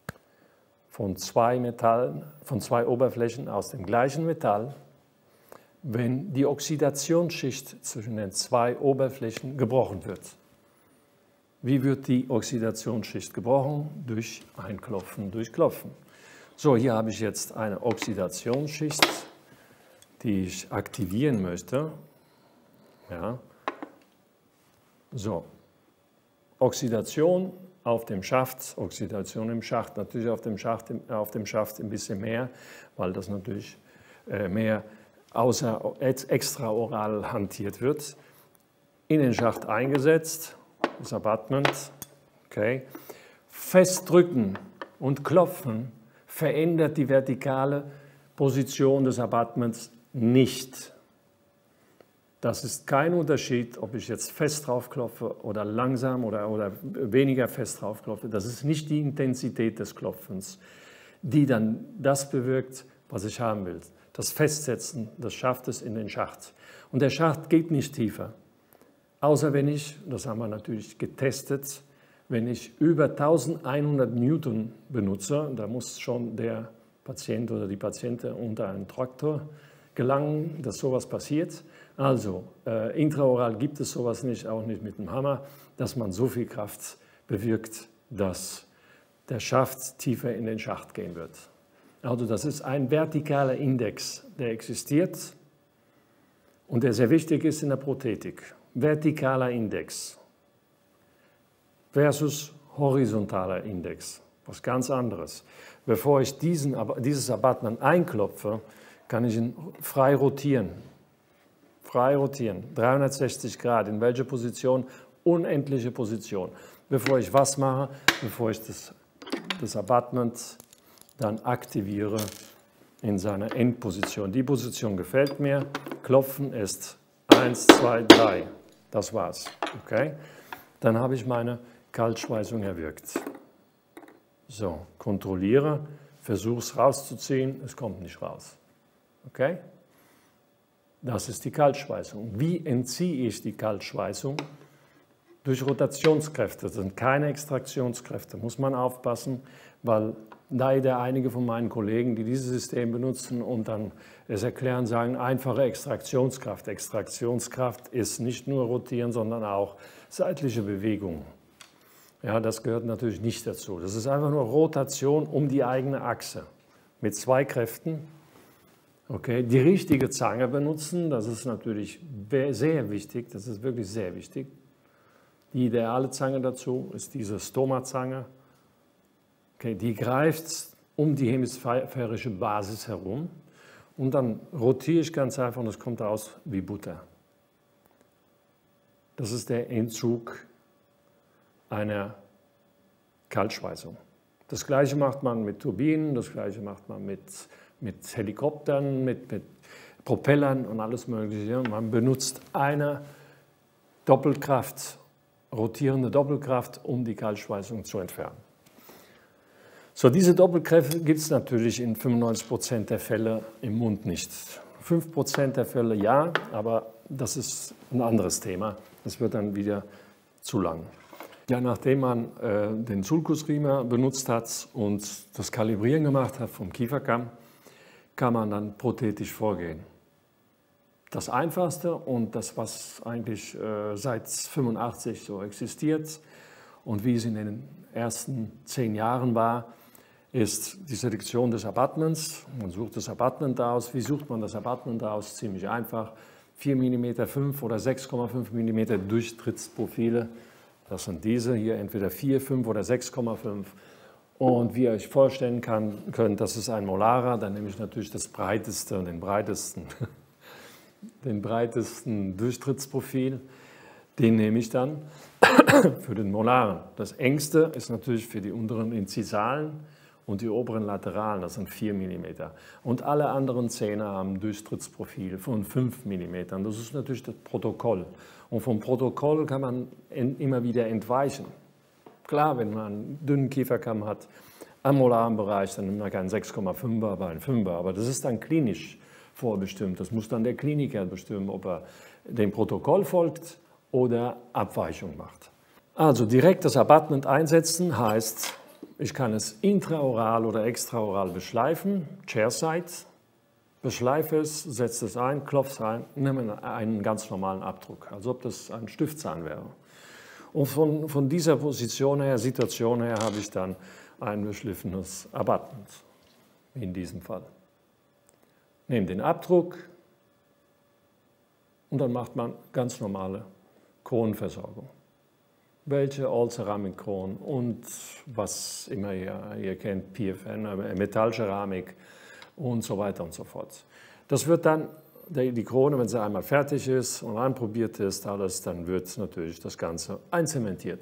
von zwei Oberflächen aus dem gleichen Metall wenn die Oxidationsschicht zwischen den zwei Oberflächen gebrochen wird. Wie wird die Oxidationsschicht gebrochen? Durch Einklopfen, durch Klopfen. So, hier habe ich jetzt eine Oxidationsschicht, die ich aktivieren möchte. Ja. So, Oxidation auf dem Schaft, Oxidation im Schacht, natürlich auf dem Schaft ein bisschen mehr, weil das natürlich mehr extraoral hantiert wird. In den Schacht eingesetzt, das Abattement, okay. Festdrücken und klopfen verändert die vertikale Position des Abattements nicht. Das ist kein Unterschied, ob ich jetzt fest drauf klopfe oder langsam oder weniger fest drauf klopfe. Das ist nicht die Intensität des Klopfens, die dann das bewirkt, was ich haben will. Das Festsetzen des Schaftes in den Schacht. Und der Schacht geht nicht tiefer. Außer wenn ich, das haben wir natürlich getestet, wenn ich über 1100 Newton benutze, da muss schon der Patient oder die Patientin unter einen Traktor gelangen, dass sowas passiert. Also intraoral gibt es sowas nicht, auch nicht mit dem Hammer, dass man so viel Kraft bewirkt, dass der Schaft tiefer in den Schacht gehen wird. Also das ist ein vertikaler Index, der existiert und der sehr wichtig ist in der Prothetik. Vertikaler Index versus horizontaler Index, was ganz anderes. Bevor ich dieses Abattement einklopfe, kann ich ihn frei rotieren. Frei rotieren, 360 Grad, in welche Position? Unendliche Position. Bevor ich was mache, bevor ich das Abattement dann aktiviere in seiner Endposition. Die Position gefällt mir. Klopfen ist 1, 2, 3. Das war's. Okay? Dann habe ich meine Kaltschweißung erwirkt. So, kontrolliere, versuche es rauszuziehen, es kommt nicht raus. Okay? Das ist die Kaltschweißung. Wie entziehe ich die Kaltschweißung? Durch Rotationskräfte, das sind keine Extraktionskräfte, muss man aufpassen, weil leider einige von meinen Kollegen, die dieses System benutzen und dann es erklären, sagen, einfache Extraktionskraft. Extraktionskraft ist nicht nur rotieren, sondern auch seitliche Bewegungen. Ja, das gehört natürlich nicht dazu. Das ist einfach nur Rotation um die eigene Achse mit zwei Kräften. Okay, die richtige Zange benutzen, das ist natürlich sehr wichtig, das ist wirklich sehr wichtig. Die ideale Zange dazu ist diese Stoma-Zange. Okay, die greift um die hemisphärische Basis herum und dann rotiere ich ganz einfach und es kommt raus wie Butter. Das ist der Entzug einer Kaltschweißung. Das Gleiche macht man mit Turbinen, das Gleiche macht man mit Helikoptern, mit Propellern und alles Mögliche. Man benutzt eine Doppelkraft, rotierende Doppelkraft, um die Kaltschweißung zu entfernen. So, diese Doppelkräfte gibt es natürlich in 95% der Fälle im Mund nicht. 5% der Fälle ja, aber das ist ein anderes Thema. Das wird dann wieder zu lang. Ja, nachdem man den Sulcusriemer benutzt hat und das Kalibrieren gemacht hat vom Kieferkamm, kann man dann prothetisch vorgehen. Das Einfachste und das, was eigentlich seit 1985 so existiert und wie es in den ersten 10 Jahren war, ist die Selektion des Abattements. Man sucht das Abattement aus. Wie sucht man das Abattement aus? Ziemlich einfach. 4 mm 5 oder 6,5 mm Durchtrittsprofile. Das sind diese hier, entweder 4, 5 oder 6,5. Und wie ihr euch vorstellen könnt, das ist ein Molarer. Dann nehme ich natürlich das breiteste und den breitesten Durchtrittsprofil. Den nehme ich dann für den Molaren. Das engste ist natürlich für die unteren Inzisalen und die oberen Lateralen, das sind 4 mm. Und alle anderen Zähne haben Durchtrittsprofil von 5 mm. Das ist natürlich das Protokoll. Und vom Protokoll kann man immer wieder entweichen. Klar, wenn man einen dünnen Kieferkamm hat, am Molarenbereich, dann nimmt man keinen 6,5er, aber einen 5er. Aber das ist dann klinisch vorbestimmt. Das muss dann der Kliniker bestimmen, ob er dem Protokoll folgt oder Abweichung macht. Also direkt das Abattement einsetzen heißt, ich kann es intraoral oder extraoral beschleifen, Chairside. beschleife es, setze es ein, klopfe es ein, nehme einen ganz normalen Abdruck, als ob das ein Stiftzahn wäre. Und von dieser Position her, Situation her, habe ich dann ein beschliffenes Abattement, wie in diesem Fall. Nehme den Abdruck und dann macht man ganz normale Kronenversorgung. Welche All-Ceramik-Kronen und was immer ihr kennt, PFN, Metallkeramik und so weiter und so fort. Das wird dann, die Krone, wenn sie einmal fertig ist und anprobiert ist, alles, dann wird natürlich das Ganze einzementiert.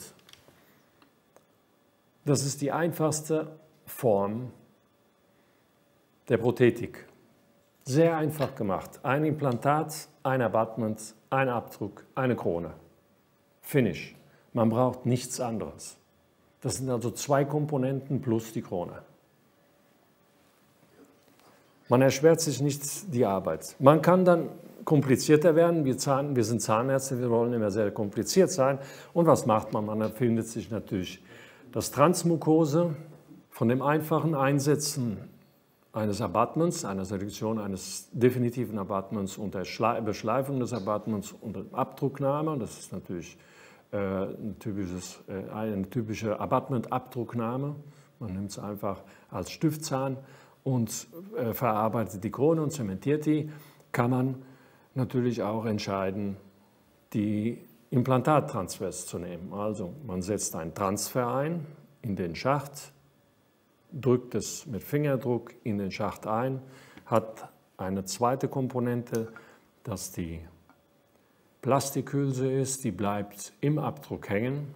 Das ist die einfachste Form der Prothetik. Sehr einfach gemacht. Ein Implantat, ein Abattement, ein Abdruck, eine Krone. Finish. Man braucht nichts anderes. Das sind also 2 Komponenten plus die Krone. Man erschwert sich nicht die Arbeit. Man kann dann komplizierter werden. Wir sind Zahnärzte, wir wollen immer sehr kompliziert sein. Und was macht man? Man erfindet sich natürlich das Transmukose von dem einfachen Einsetzen eines Abattements, einer Selektion eines definitiven Abattements und der Beschleifung des Abattements und der Abdrucknahme. Das ist natürlich eine typische Abattement-Abdrucknahme. Man nimmt es einfach als Stiftzahn und verarbeitet die Krone und zementiert die. Kann man natürlich auch entscheiden, die Implantattransfers zu nehmen. Also man setzt einen Transfer ein in den Schacht, drückt es mit Fingerdruck in den Schacht ein, hat eine zweite Komponente, dass die Plastikhülse ist, die bleibt im Abdruck hängen,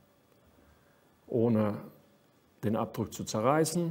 ohne den Abdruck zu zerreißen.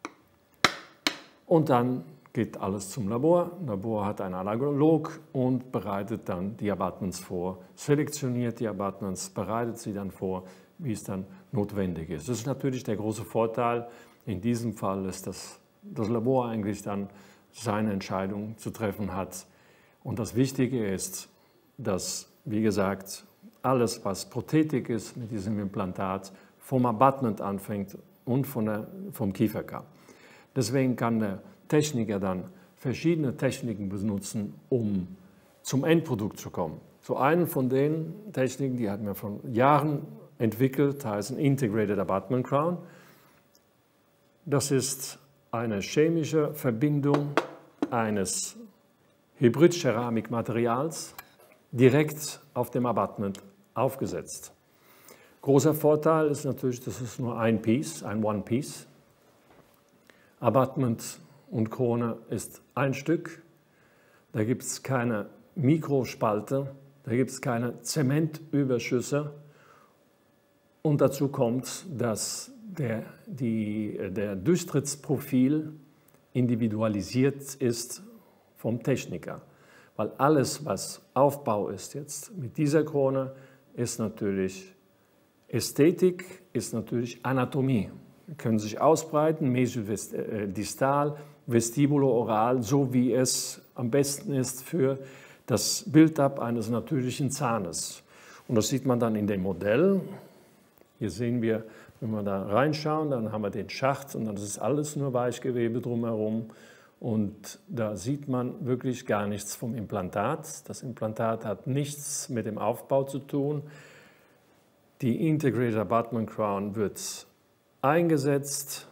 Und dann geht alles zum Labor. Das Labor hat ein Analog und bereitet dann die Abattements vor, selektioniert die Abattements, bereitet sie dann vor, wie es dann notwendig ist. Das ist natürlich der große Vorteil. In diesem Fall ist das Labor eigentlich dann seine Entscheidung zu treffen hat. Und das Wichtige ist, dass, wie gesagt, alles, was Prothetik ist mit diesem Implantat, vom Abattement anfängt und vom Kieferkamm. Deswegen kann der Techniker dann verschiedene Techniken benutzen, um zum Endprodukt zu kommen. So eine von den Techniken, die hat man vor Jahren entwickelt, heißt Integrated Abattement Crown. Das ist eine chemische Verbindung eines Hybrid-Keramikmaterials direkt auf dem Abattement aufgesetzt. Großer Vorteil ist natürlich, das ist nur ein Piece, ein One-Piece. Abattement und Krone ist ein Stück. Da gibt es keine Mikrospalte, da gibt es keine Zementüberschüsse. Und dazu kommt, dass der Durchtrittsprofil individualisiert ist vom Techniker. Weil alles, was Aufbau ist jetzt mit dieser Krone, ist natürlich Ästhetik, ist natürlich Anatomie. Sie können sich ausbreiten, mesiodistal, vestibulo-oral, so wie es am besten ist für das Build-up eines natürlichen Zahnes. Und das sieht man dann in dem Modell. Hier sehen wir, wenn wir da reinschauen, dann haben wir den Schacht und dann ist alles nur Weichgewebe drumherum. Und da sieht man wirklich gar nichts vom Implantat. Das Implantat hat nichts mit dem Aufbau zu tun. Die Integrated Abattement Crown wird eingesetzt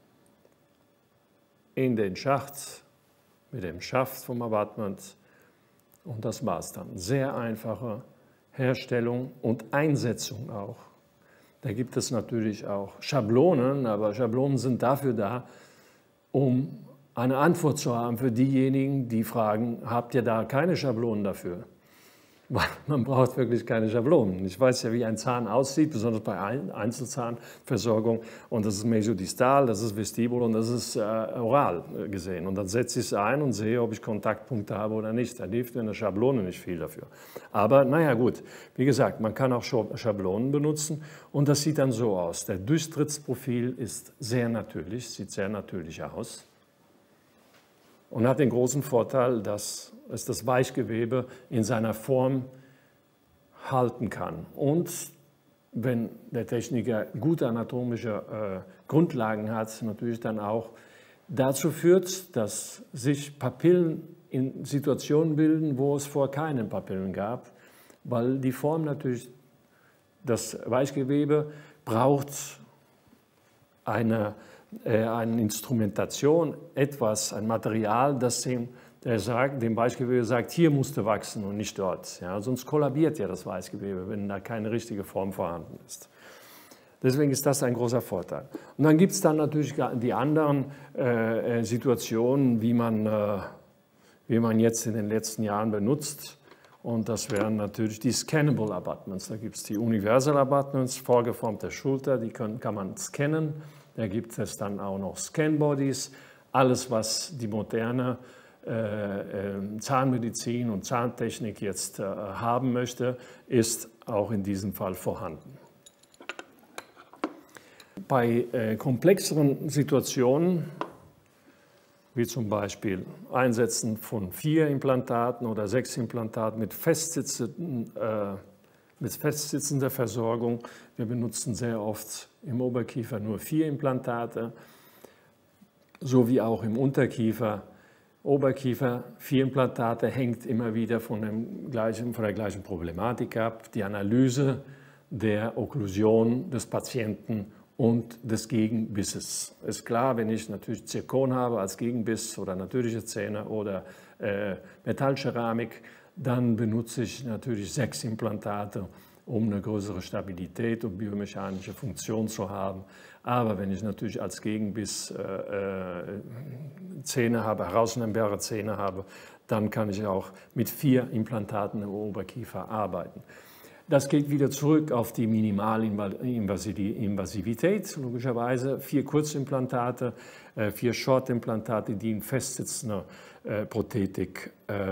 in den Schacht mit dem Schaft vom Abattement und das war es dann. Sehr einfache Herstellung und Einsetzung auch. Da gibt es natürlich auch Schablonen, aber Schablonen sind dafür da, um eine Antwort zu haben für diejenigen, die fragen, habt ihr da keine Schablonen dafür? Man braucht wirklich keine Schablonen. Ich weiß ja, wie ein Zahn aussieht, besonders bei Einzelzahnversorgung. Und das ist mesiodistal, das ist vestibul und das ist oral gesehen. Und dann setze ich es ein und sehe, ob ich Kontaktpunkte habe oder nicht. Da hilft mir eine Schablone nicht viel dafür. Aber naja gut, wie gesagt, man kann auch Schablonen benutzen. Und das sieht dann so aus. Der Durchtrittsprofil ist sehr natürlich, sieht sehr natürlich aus. Und hat den großen Vorteil, dass es das Weichgewebe in seiner Form halten kann. Und wenn der Techniker gute anatomische Grundlagen hat, natürlich dann auch dazu führt, dass sich Papillen in Situationen bilden, wo es vorher keine Papillen gab, weil die Form natürlich, das Weichgewebe braucht eine Instrumentation, ein Material, das dem Weichgewebe sagt, hier musst du wachsen und nicht dort. Ja, sonst kollabiert ja das Weichgewebe, wenn da keine richtige Form vorhanden ist. Deswegen ist das ein großer Vorteil. Und dann gibt es dann natürlich die anderen Situationen, wie man jetzt in den letzten Jahren benutzt. Und das wären natürlich die Scannable Abutments. Da gibt es die Universal Abutments, vorgeformte Schulter, die kann man scannen. Da gibt es dann auch noch Scan-Bodies. Alles, was die moderne Zahnmedizin und Zahntechnik jetzt haben möchte, ist auch in diesem Fall vorhanden. Bei komplexeren Situationen, wie zum Beispiel Einsetzen von 4 Implantaten oder 6 Implantaten mit festsitzender Versorgung. Wir benutzen sehr oft im Oberkiefer nur 4 Implantate, sowie auch im Unterkiefer. Oberkiefer, 4 Implantate, hängt immer wieder von der gleichen Problematik ab. Die Analyse der Okklusion des Patienten und des Gegenbisses. Ist klar, wenn ich natürlich Zirkon habe als Gegenbiss oder natürliche Zähne oder Metallkeramik, dann benutze ich natürlich 6 Implantate, um eine größere Stabilität und biomechanische Funktion zu haben. Aber wenn ich natürlich als Gegenbiss Zähne habe, herausnehmbare Zähne habe, dann kann ich auch mit 4 Implantaten im Oberkiefer arbeiten. Das geht wieder zurück auf die Minimalinvasivität, logischerweise 4 Kurzimplantate, 4 Short-Implantate, die in festsitzender Prothetik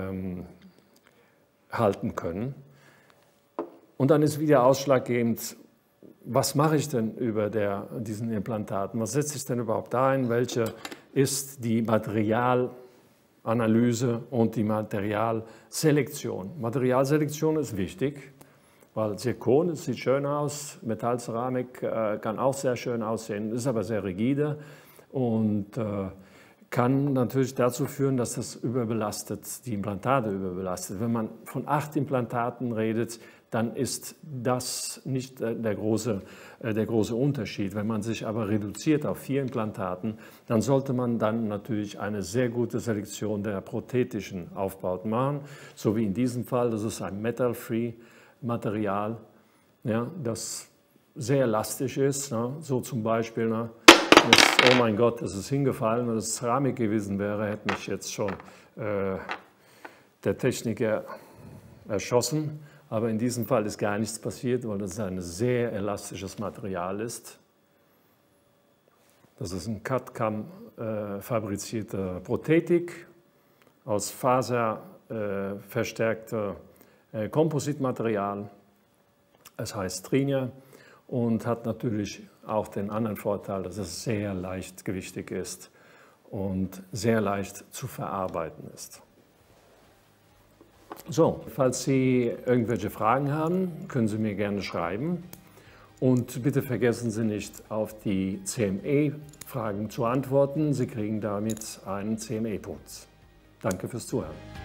halten können. Und dann ist wieder ausschlaggebend, was mache ich denn über diesen Implantaten? Was setze ich denn überhaupt ein? Welche ist die Materialanalyse und die Materialselektion? Materialselektion ist wichtig. Weil Zirkon, es sieht schön aus, Metallkeramik kann auch sehr schön aussehen, ist aber sehr rigide und kann natürlich dazu führen, dass das überbelastet, die Implantate überbelastet. Wenn man von 8 Implantaten redet, dann ist das nicht der große Unterschied. Wenn man sich aber reduziert auf 4 Implantaten, dann sollte man dann natürlich eine sehr gute Selektion der prothetischen Aufbauten machen, so wie in diesem Fall, das ist ein Metal-Free Material, ja, das sehr elastisch ist, ne? So zum Beispiel, ne? Oh mein Gott, das ist hingefallen, wenn es Keramik gewesen wäre, hätte mich jetzt schon der Techniker erschossen, aber in diesem Fall ist gar nichts passiert, weil das ein sehr elastisches Material ist. Das ist ein CAD-CAM fabrizierte Prothetik aus Faser verstärkter Kompositmaterial, es heißt Trinia und hat natürlich auch den anderen Vorteil, dass es sehr leichtgewichtig ist und sehr leicht zu verarbeiten ist. So, falls Sie irgendwelche Fragen haben, können Sie mir gerne schreiben und bitte vergessen Sie nicht, auf die CME-Fragen zu antworten. Sie kriegen damit einen CME-Punkt. Danke fürs Zuhören.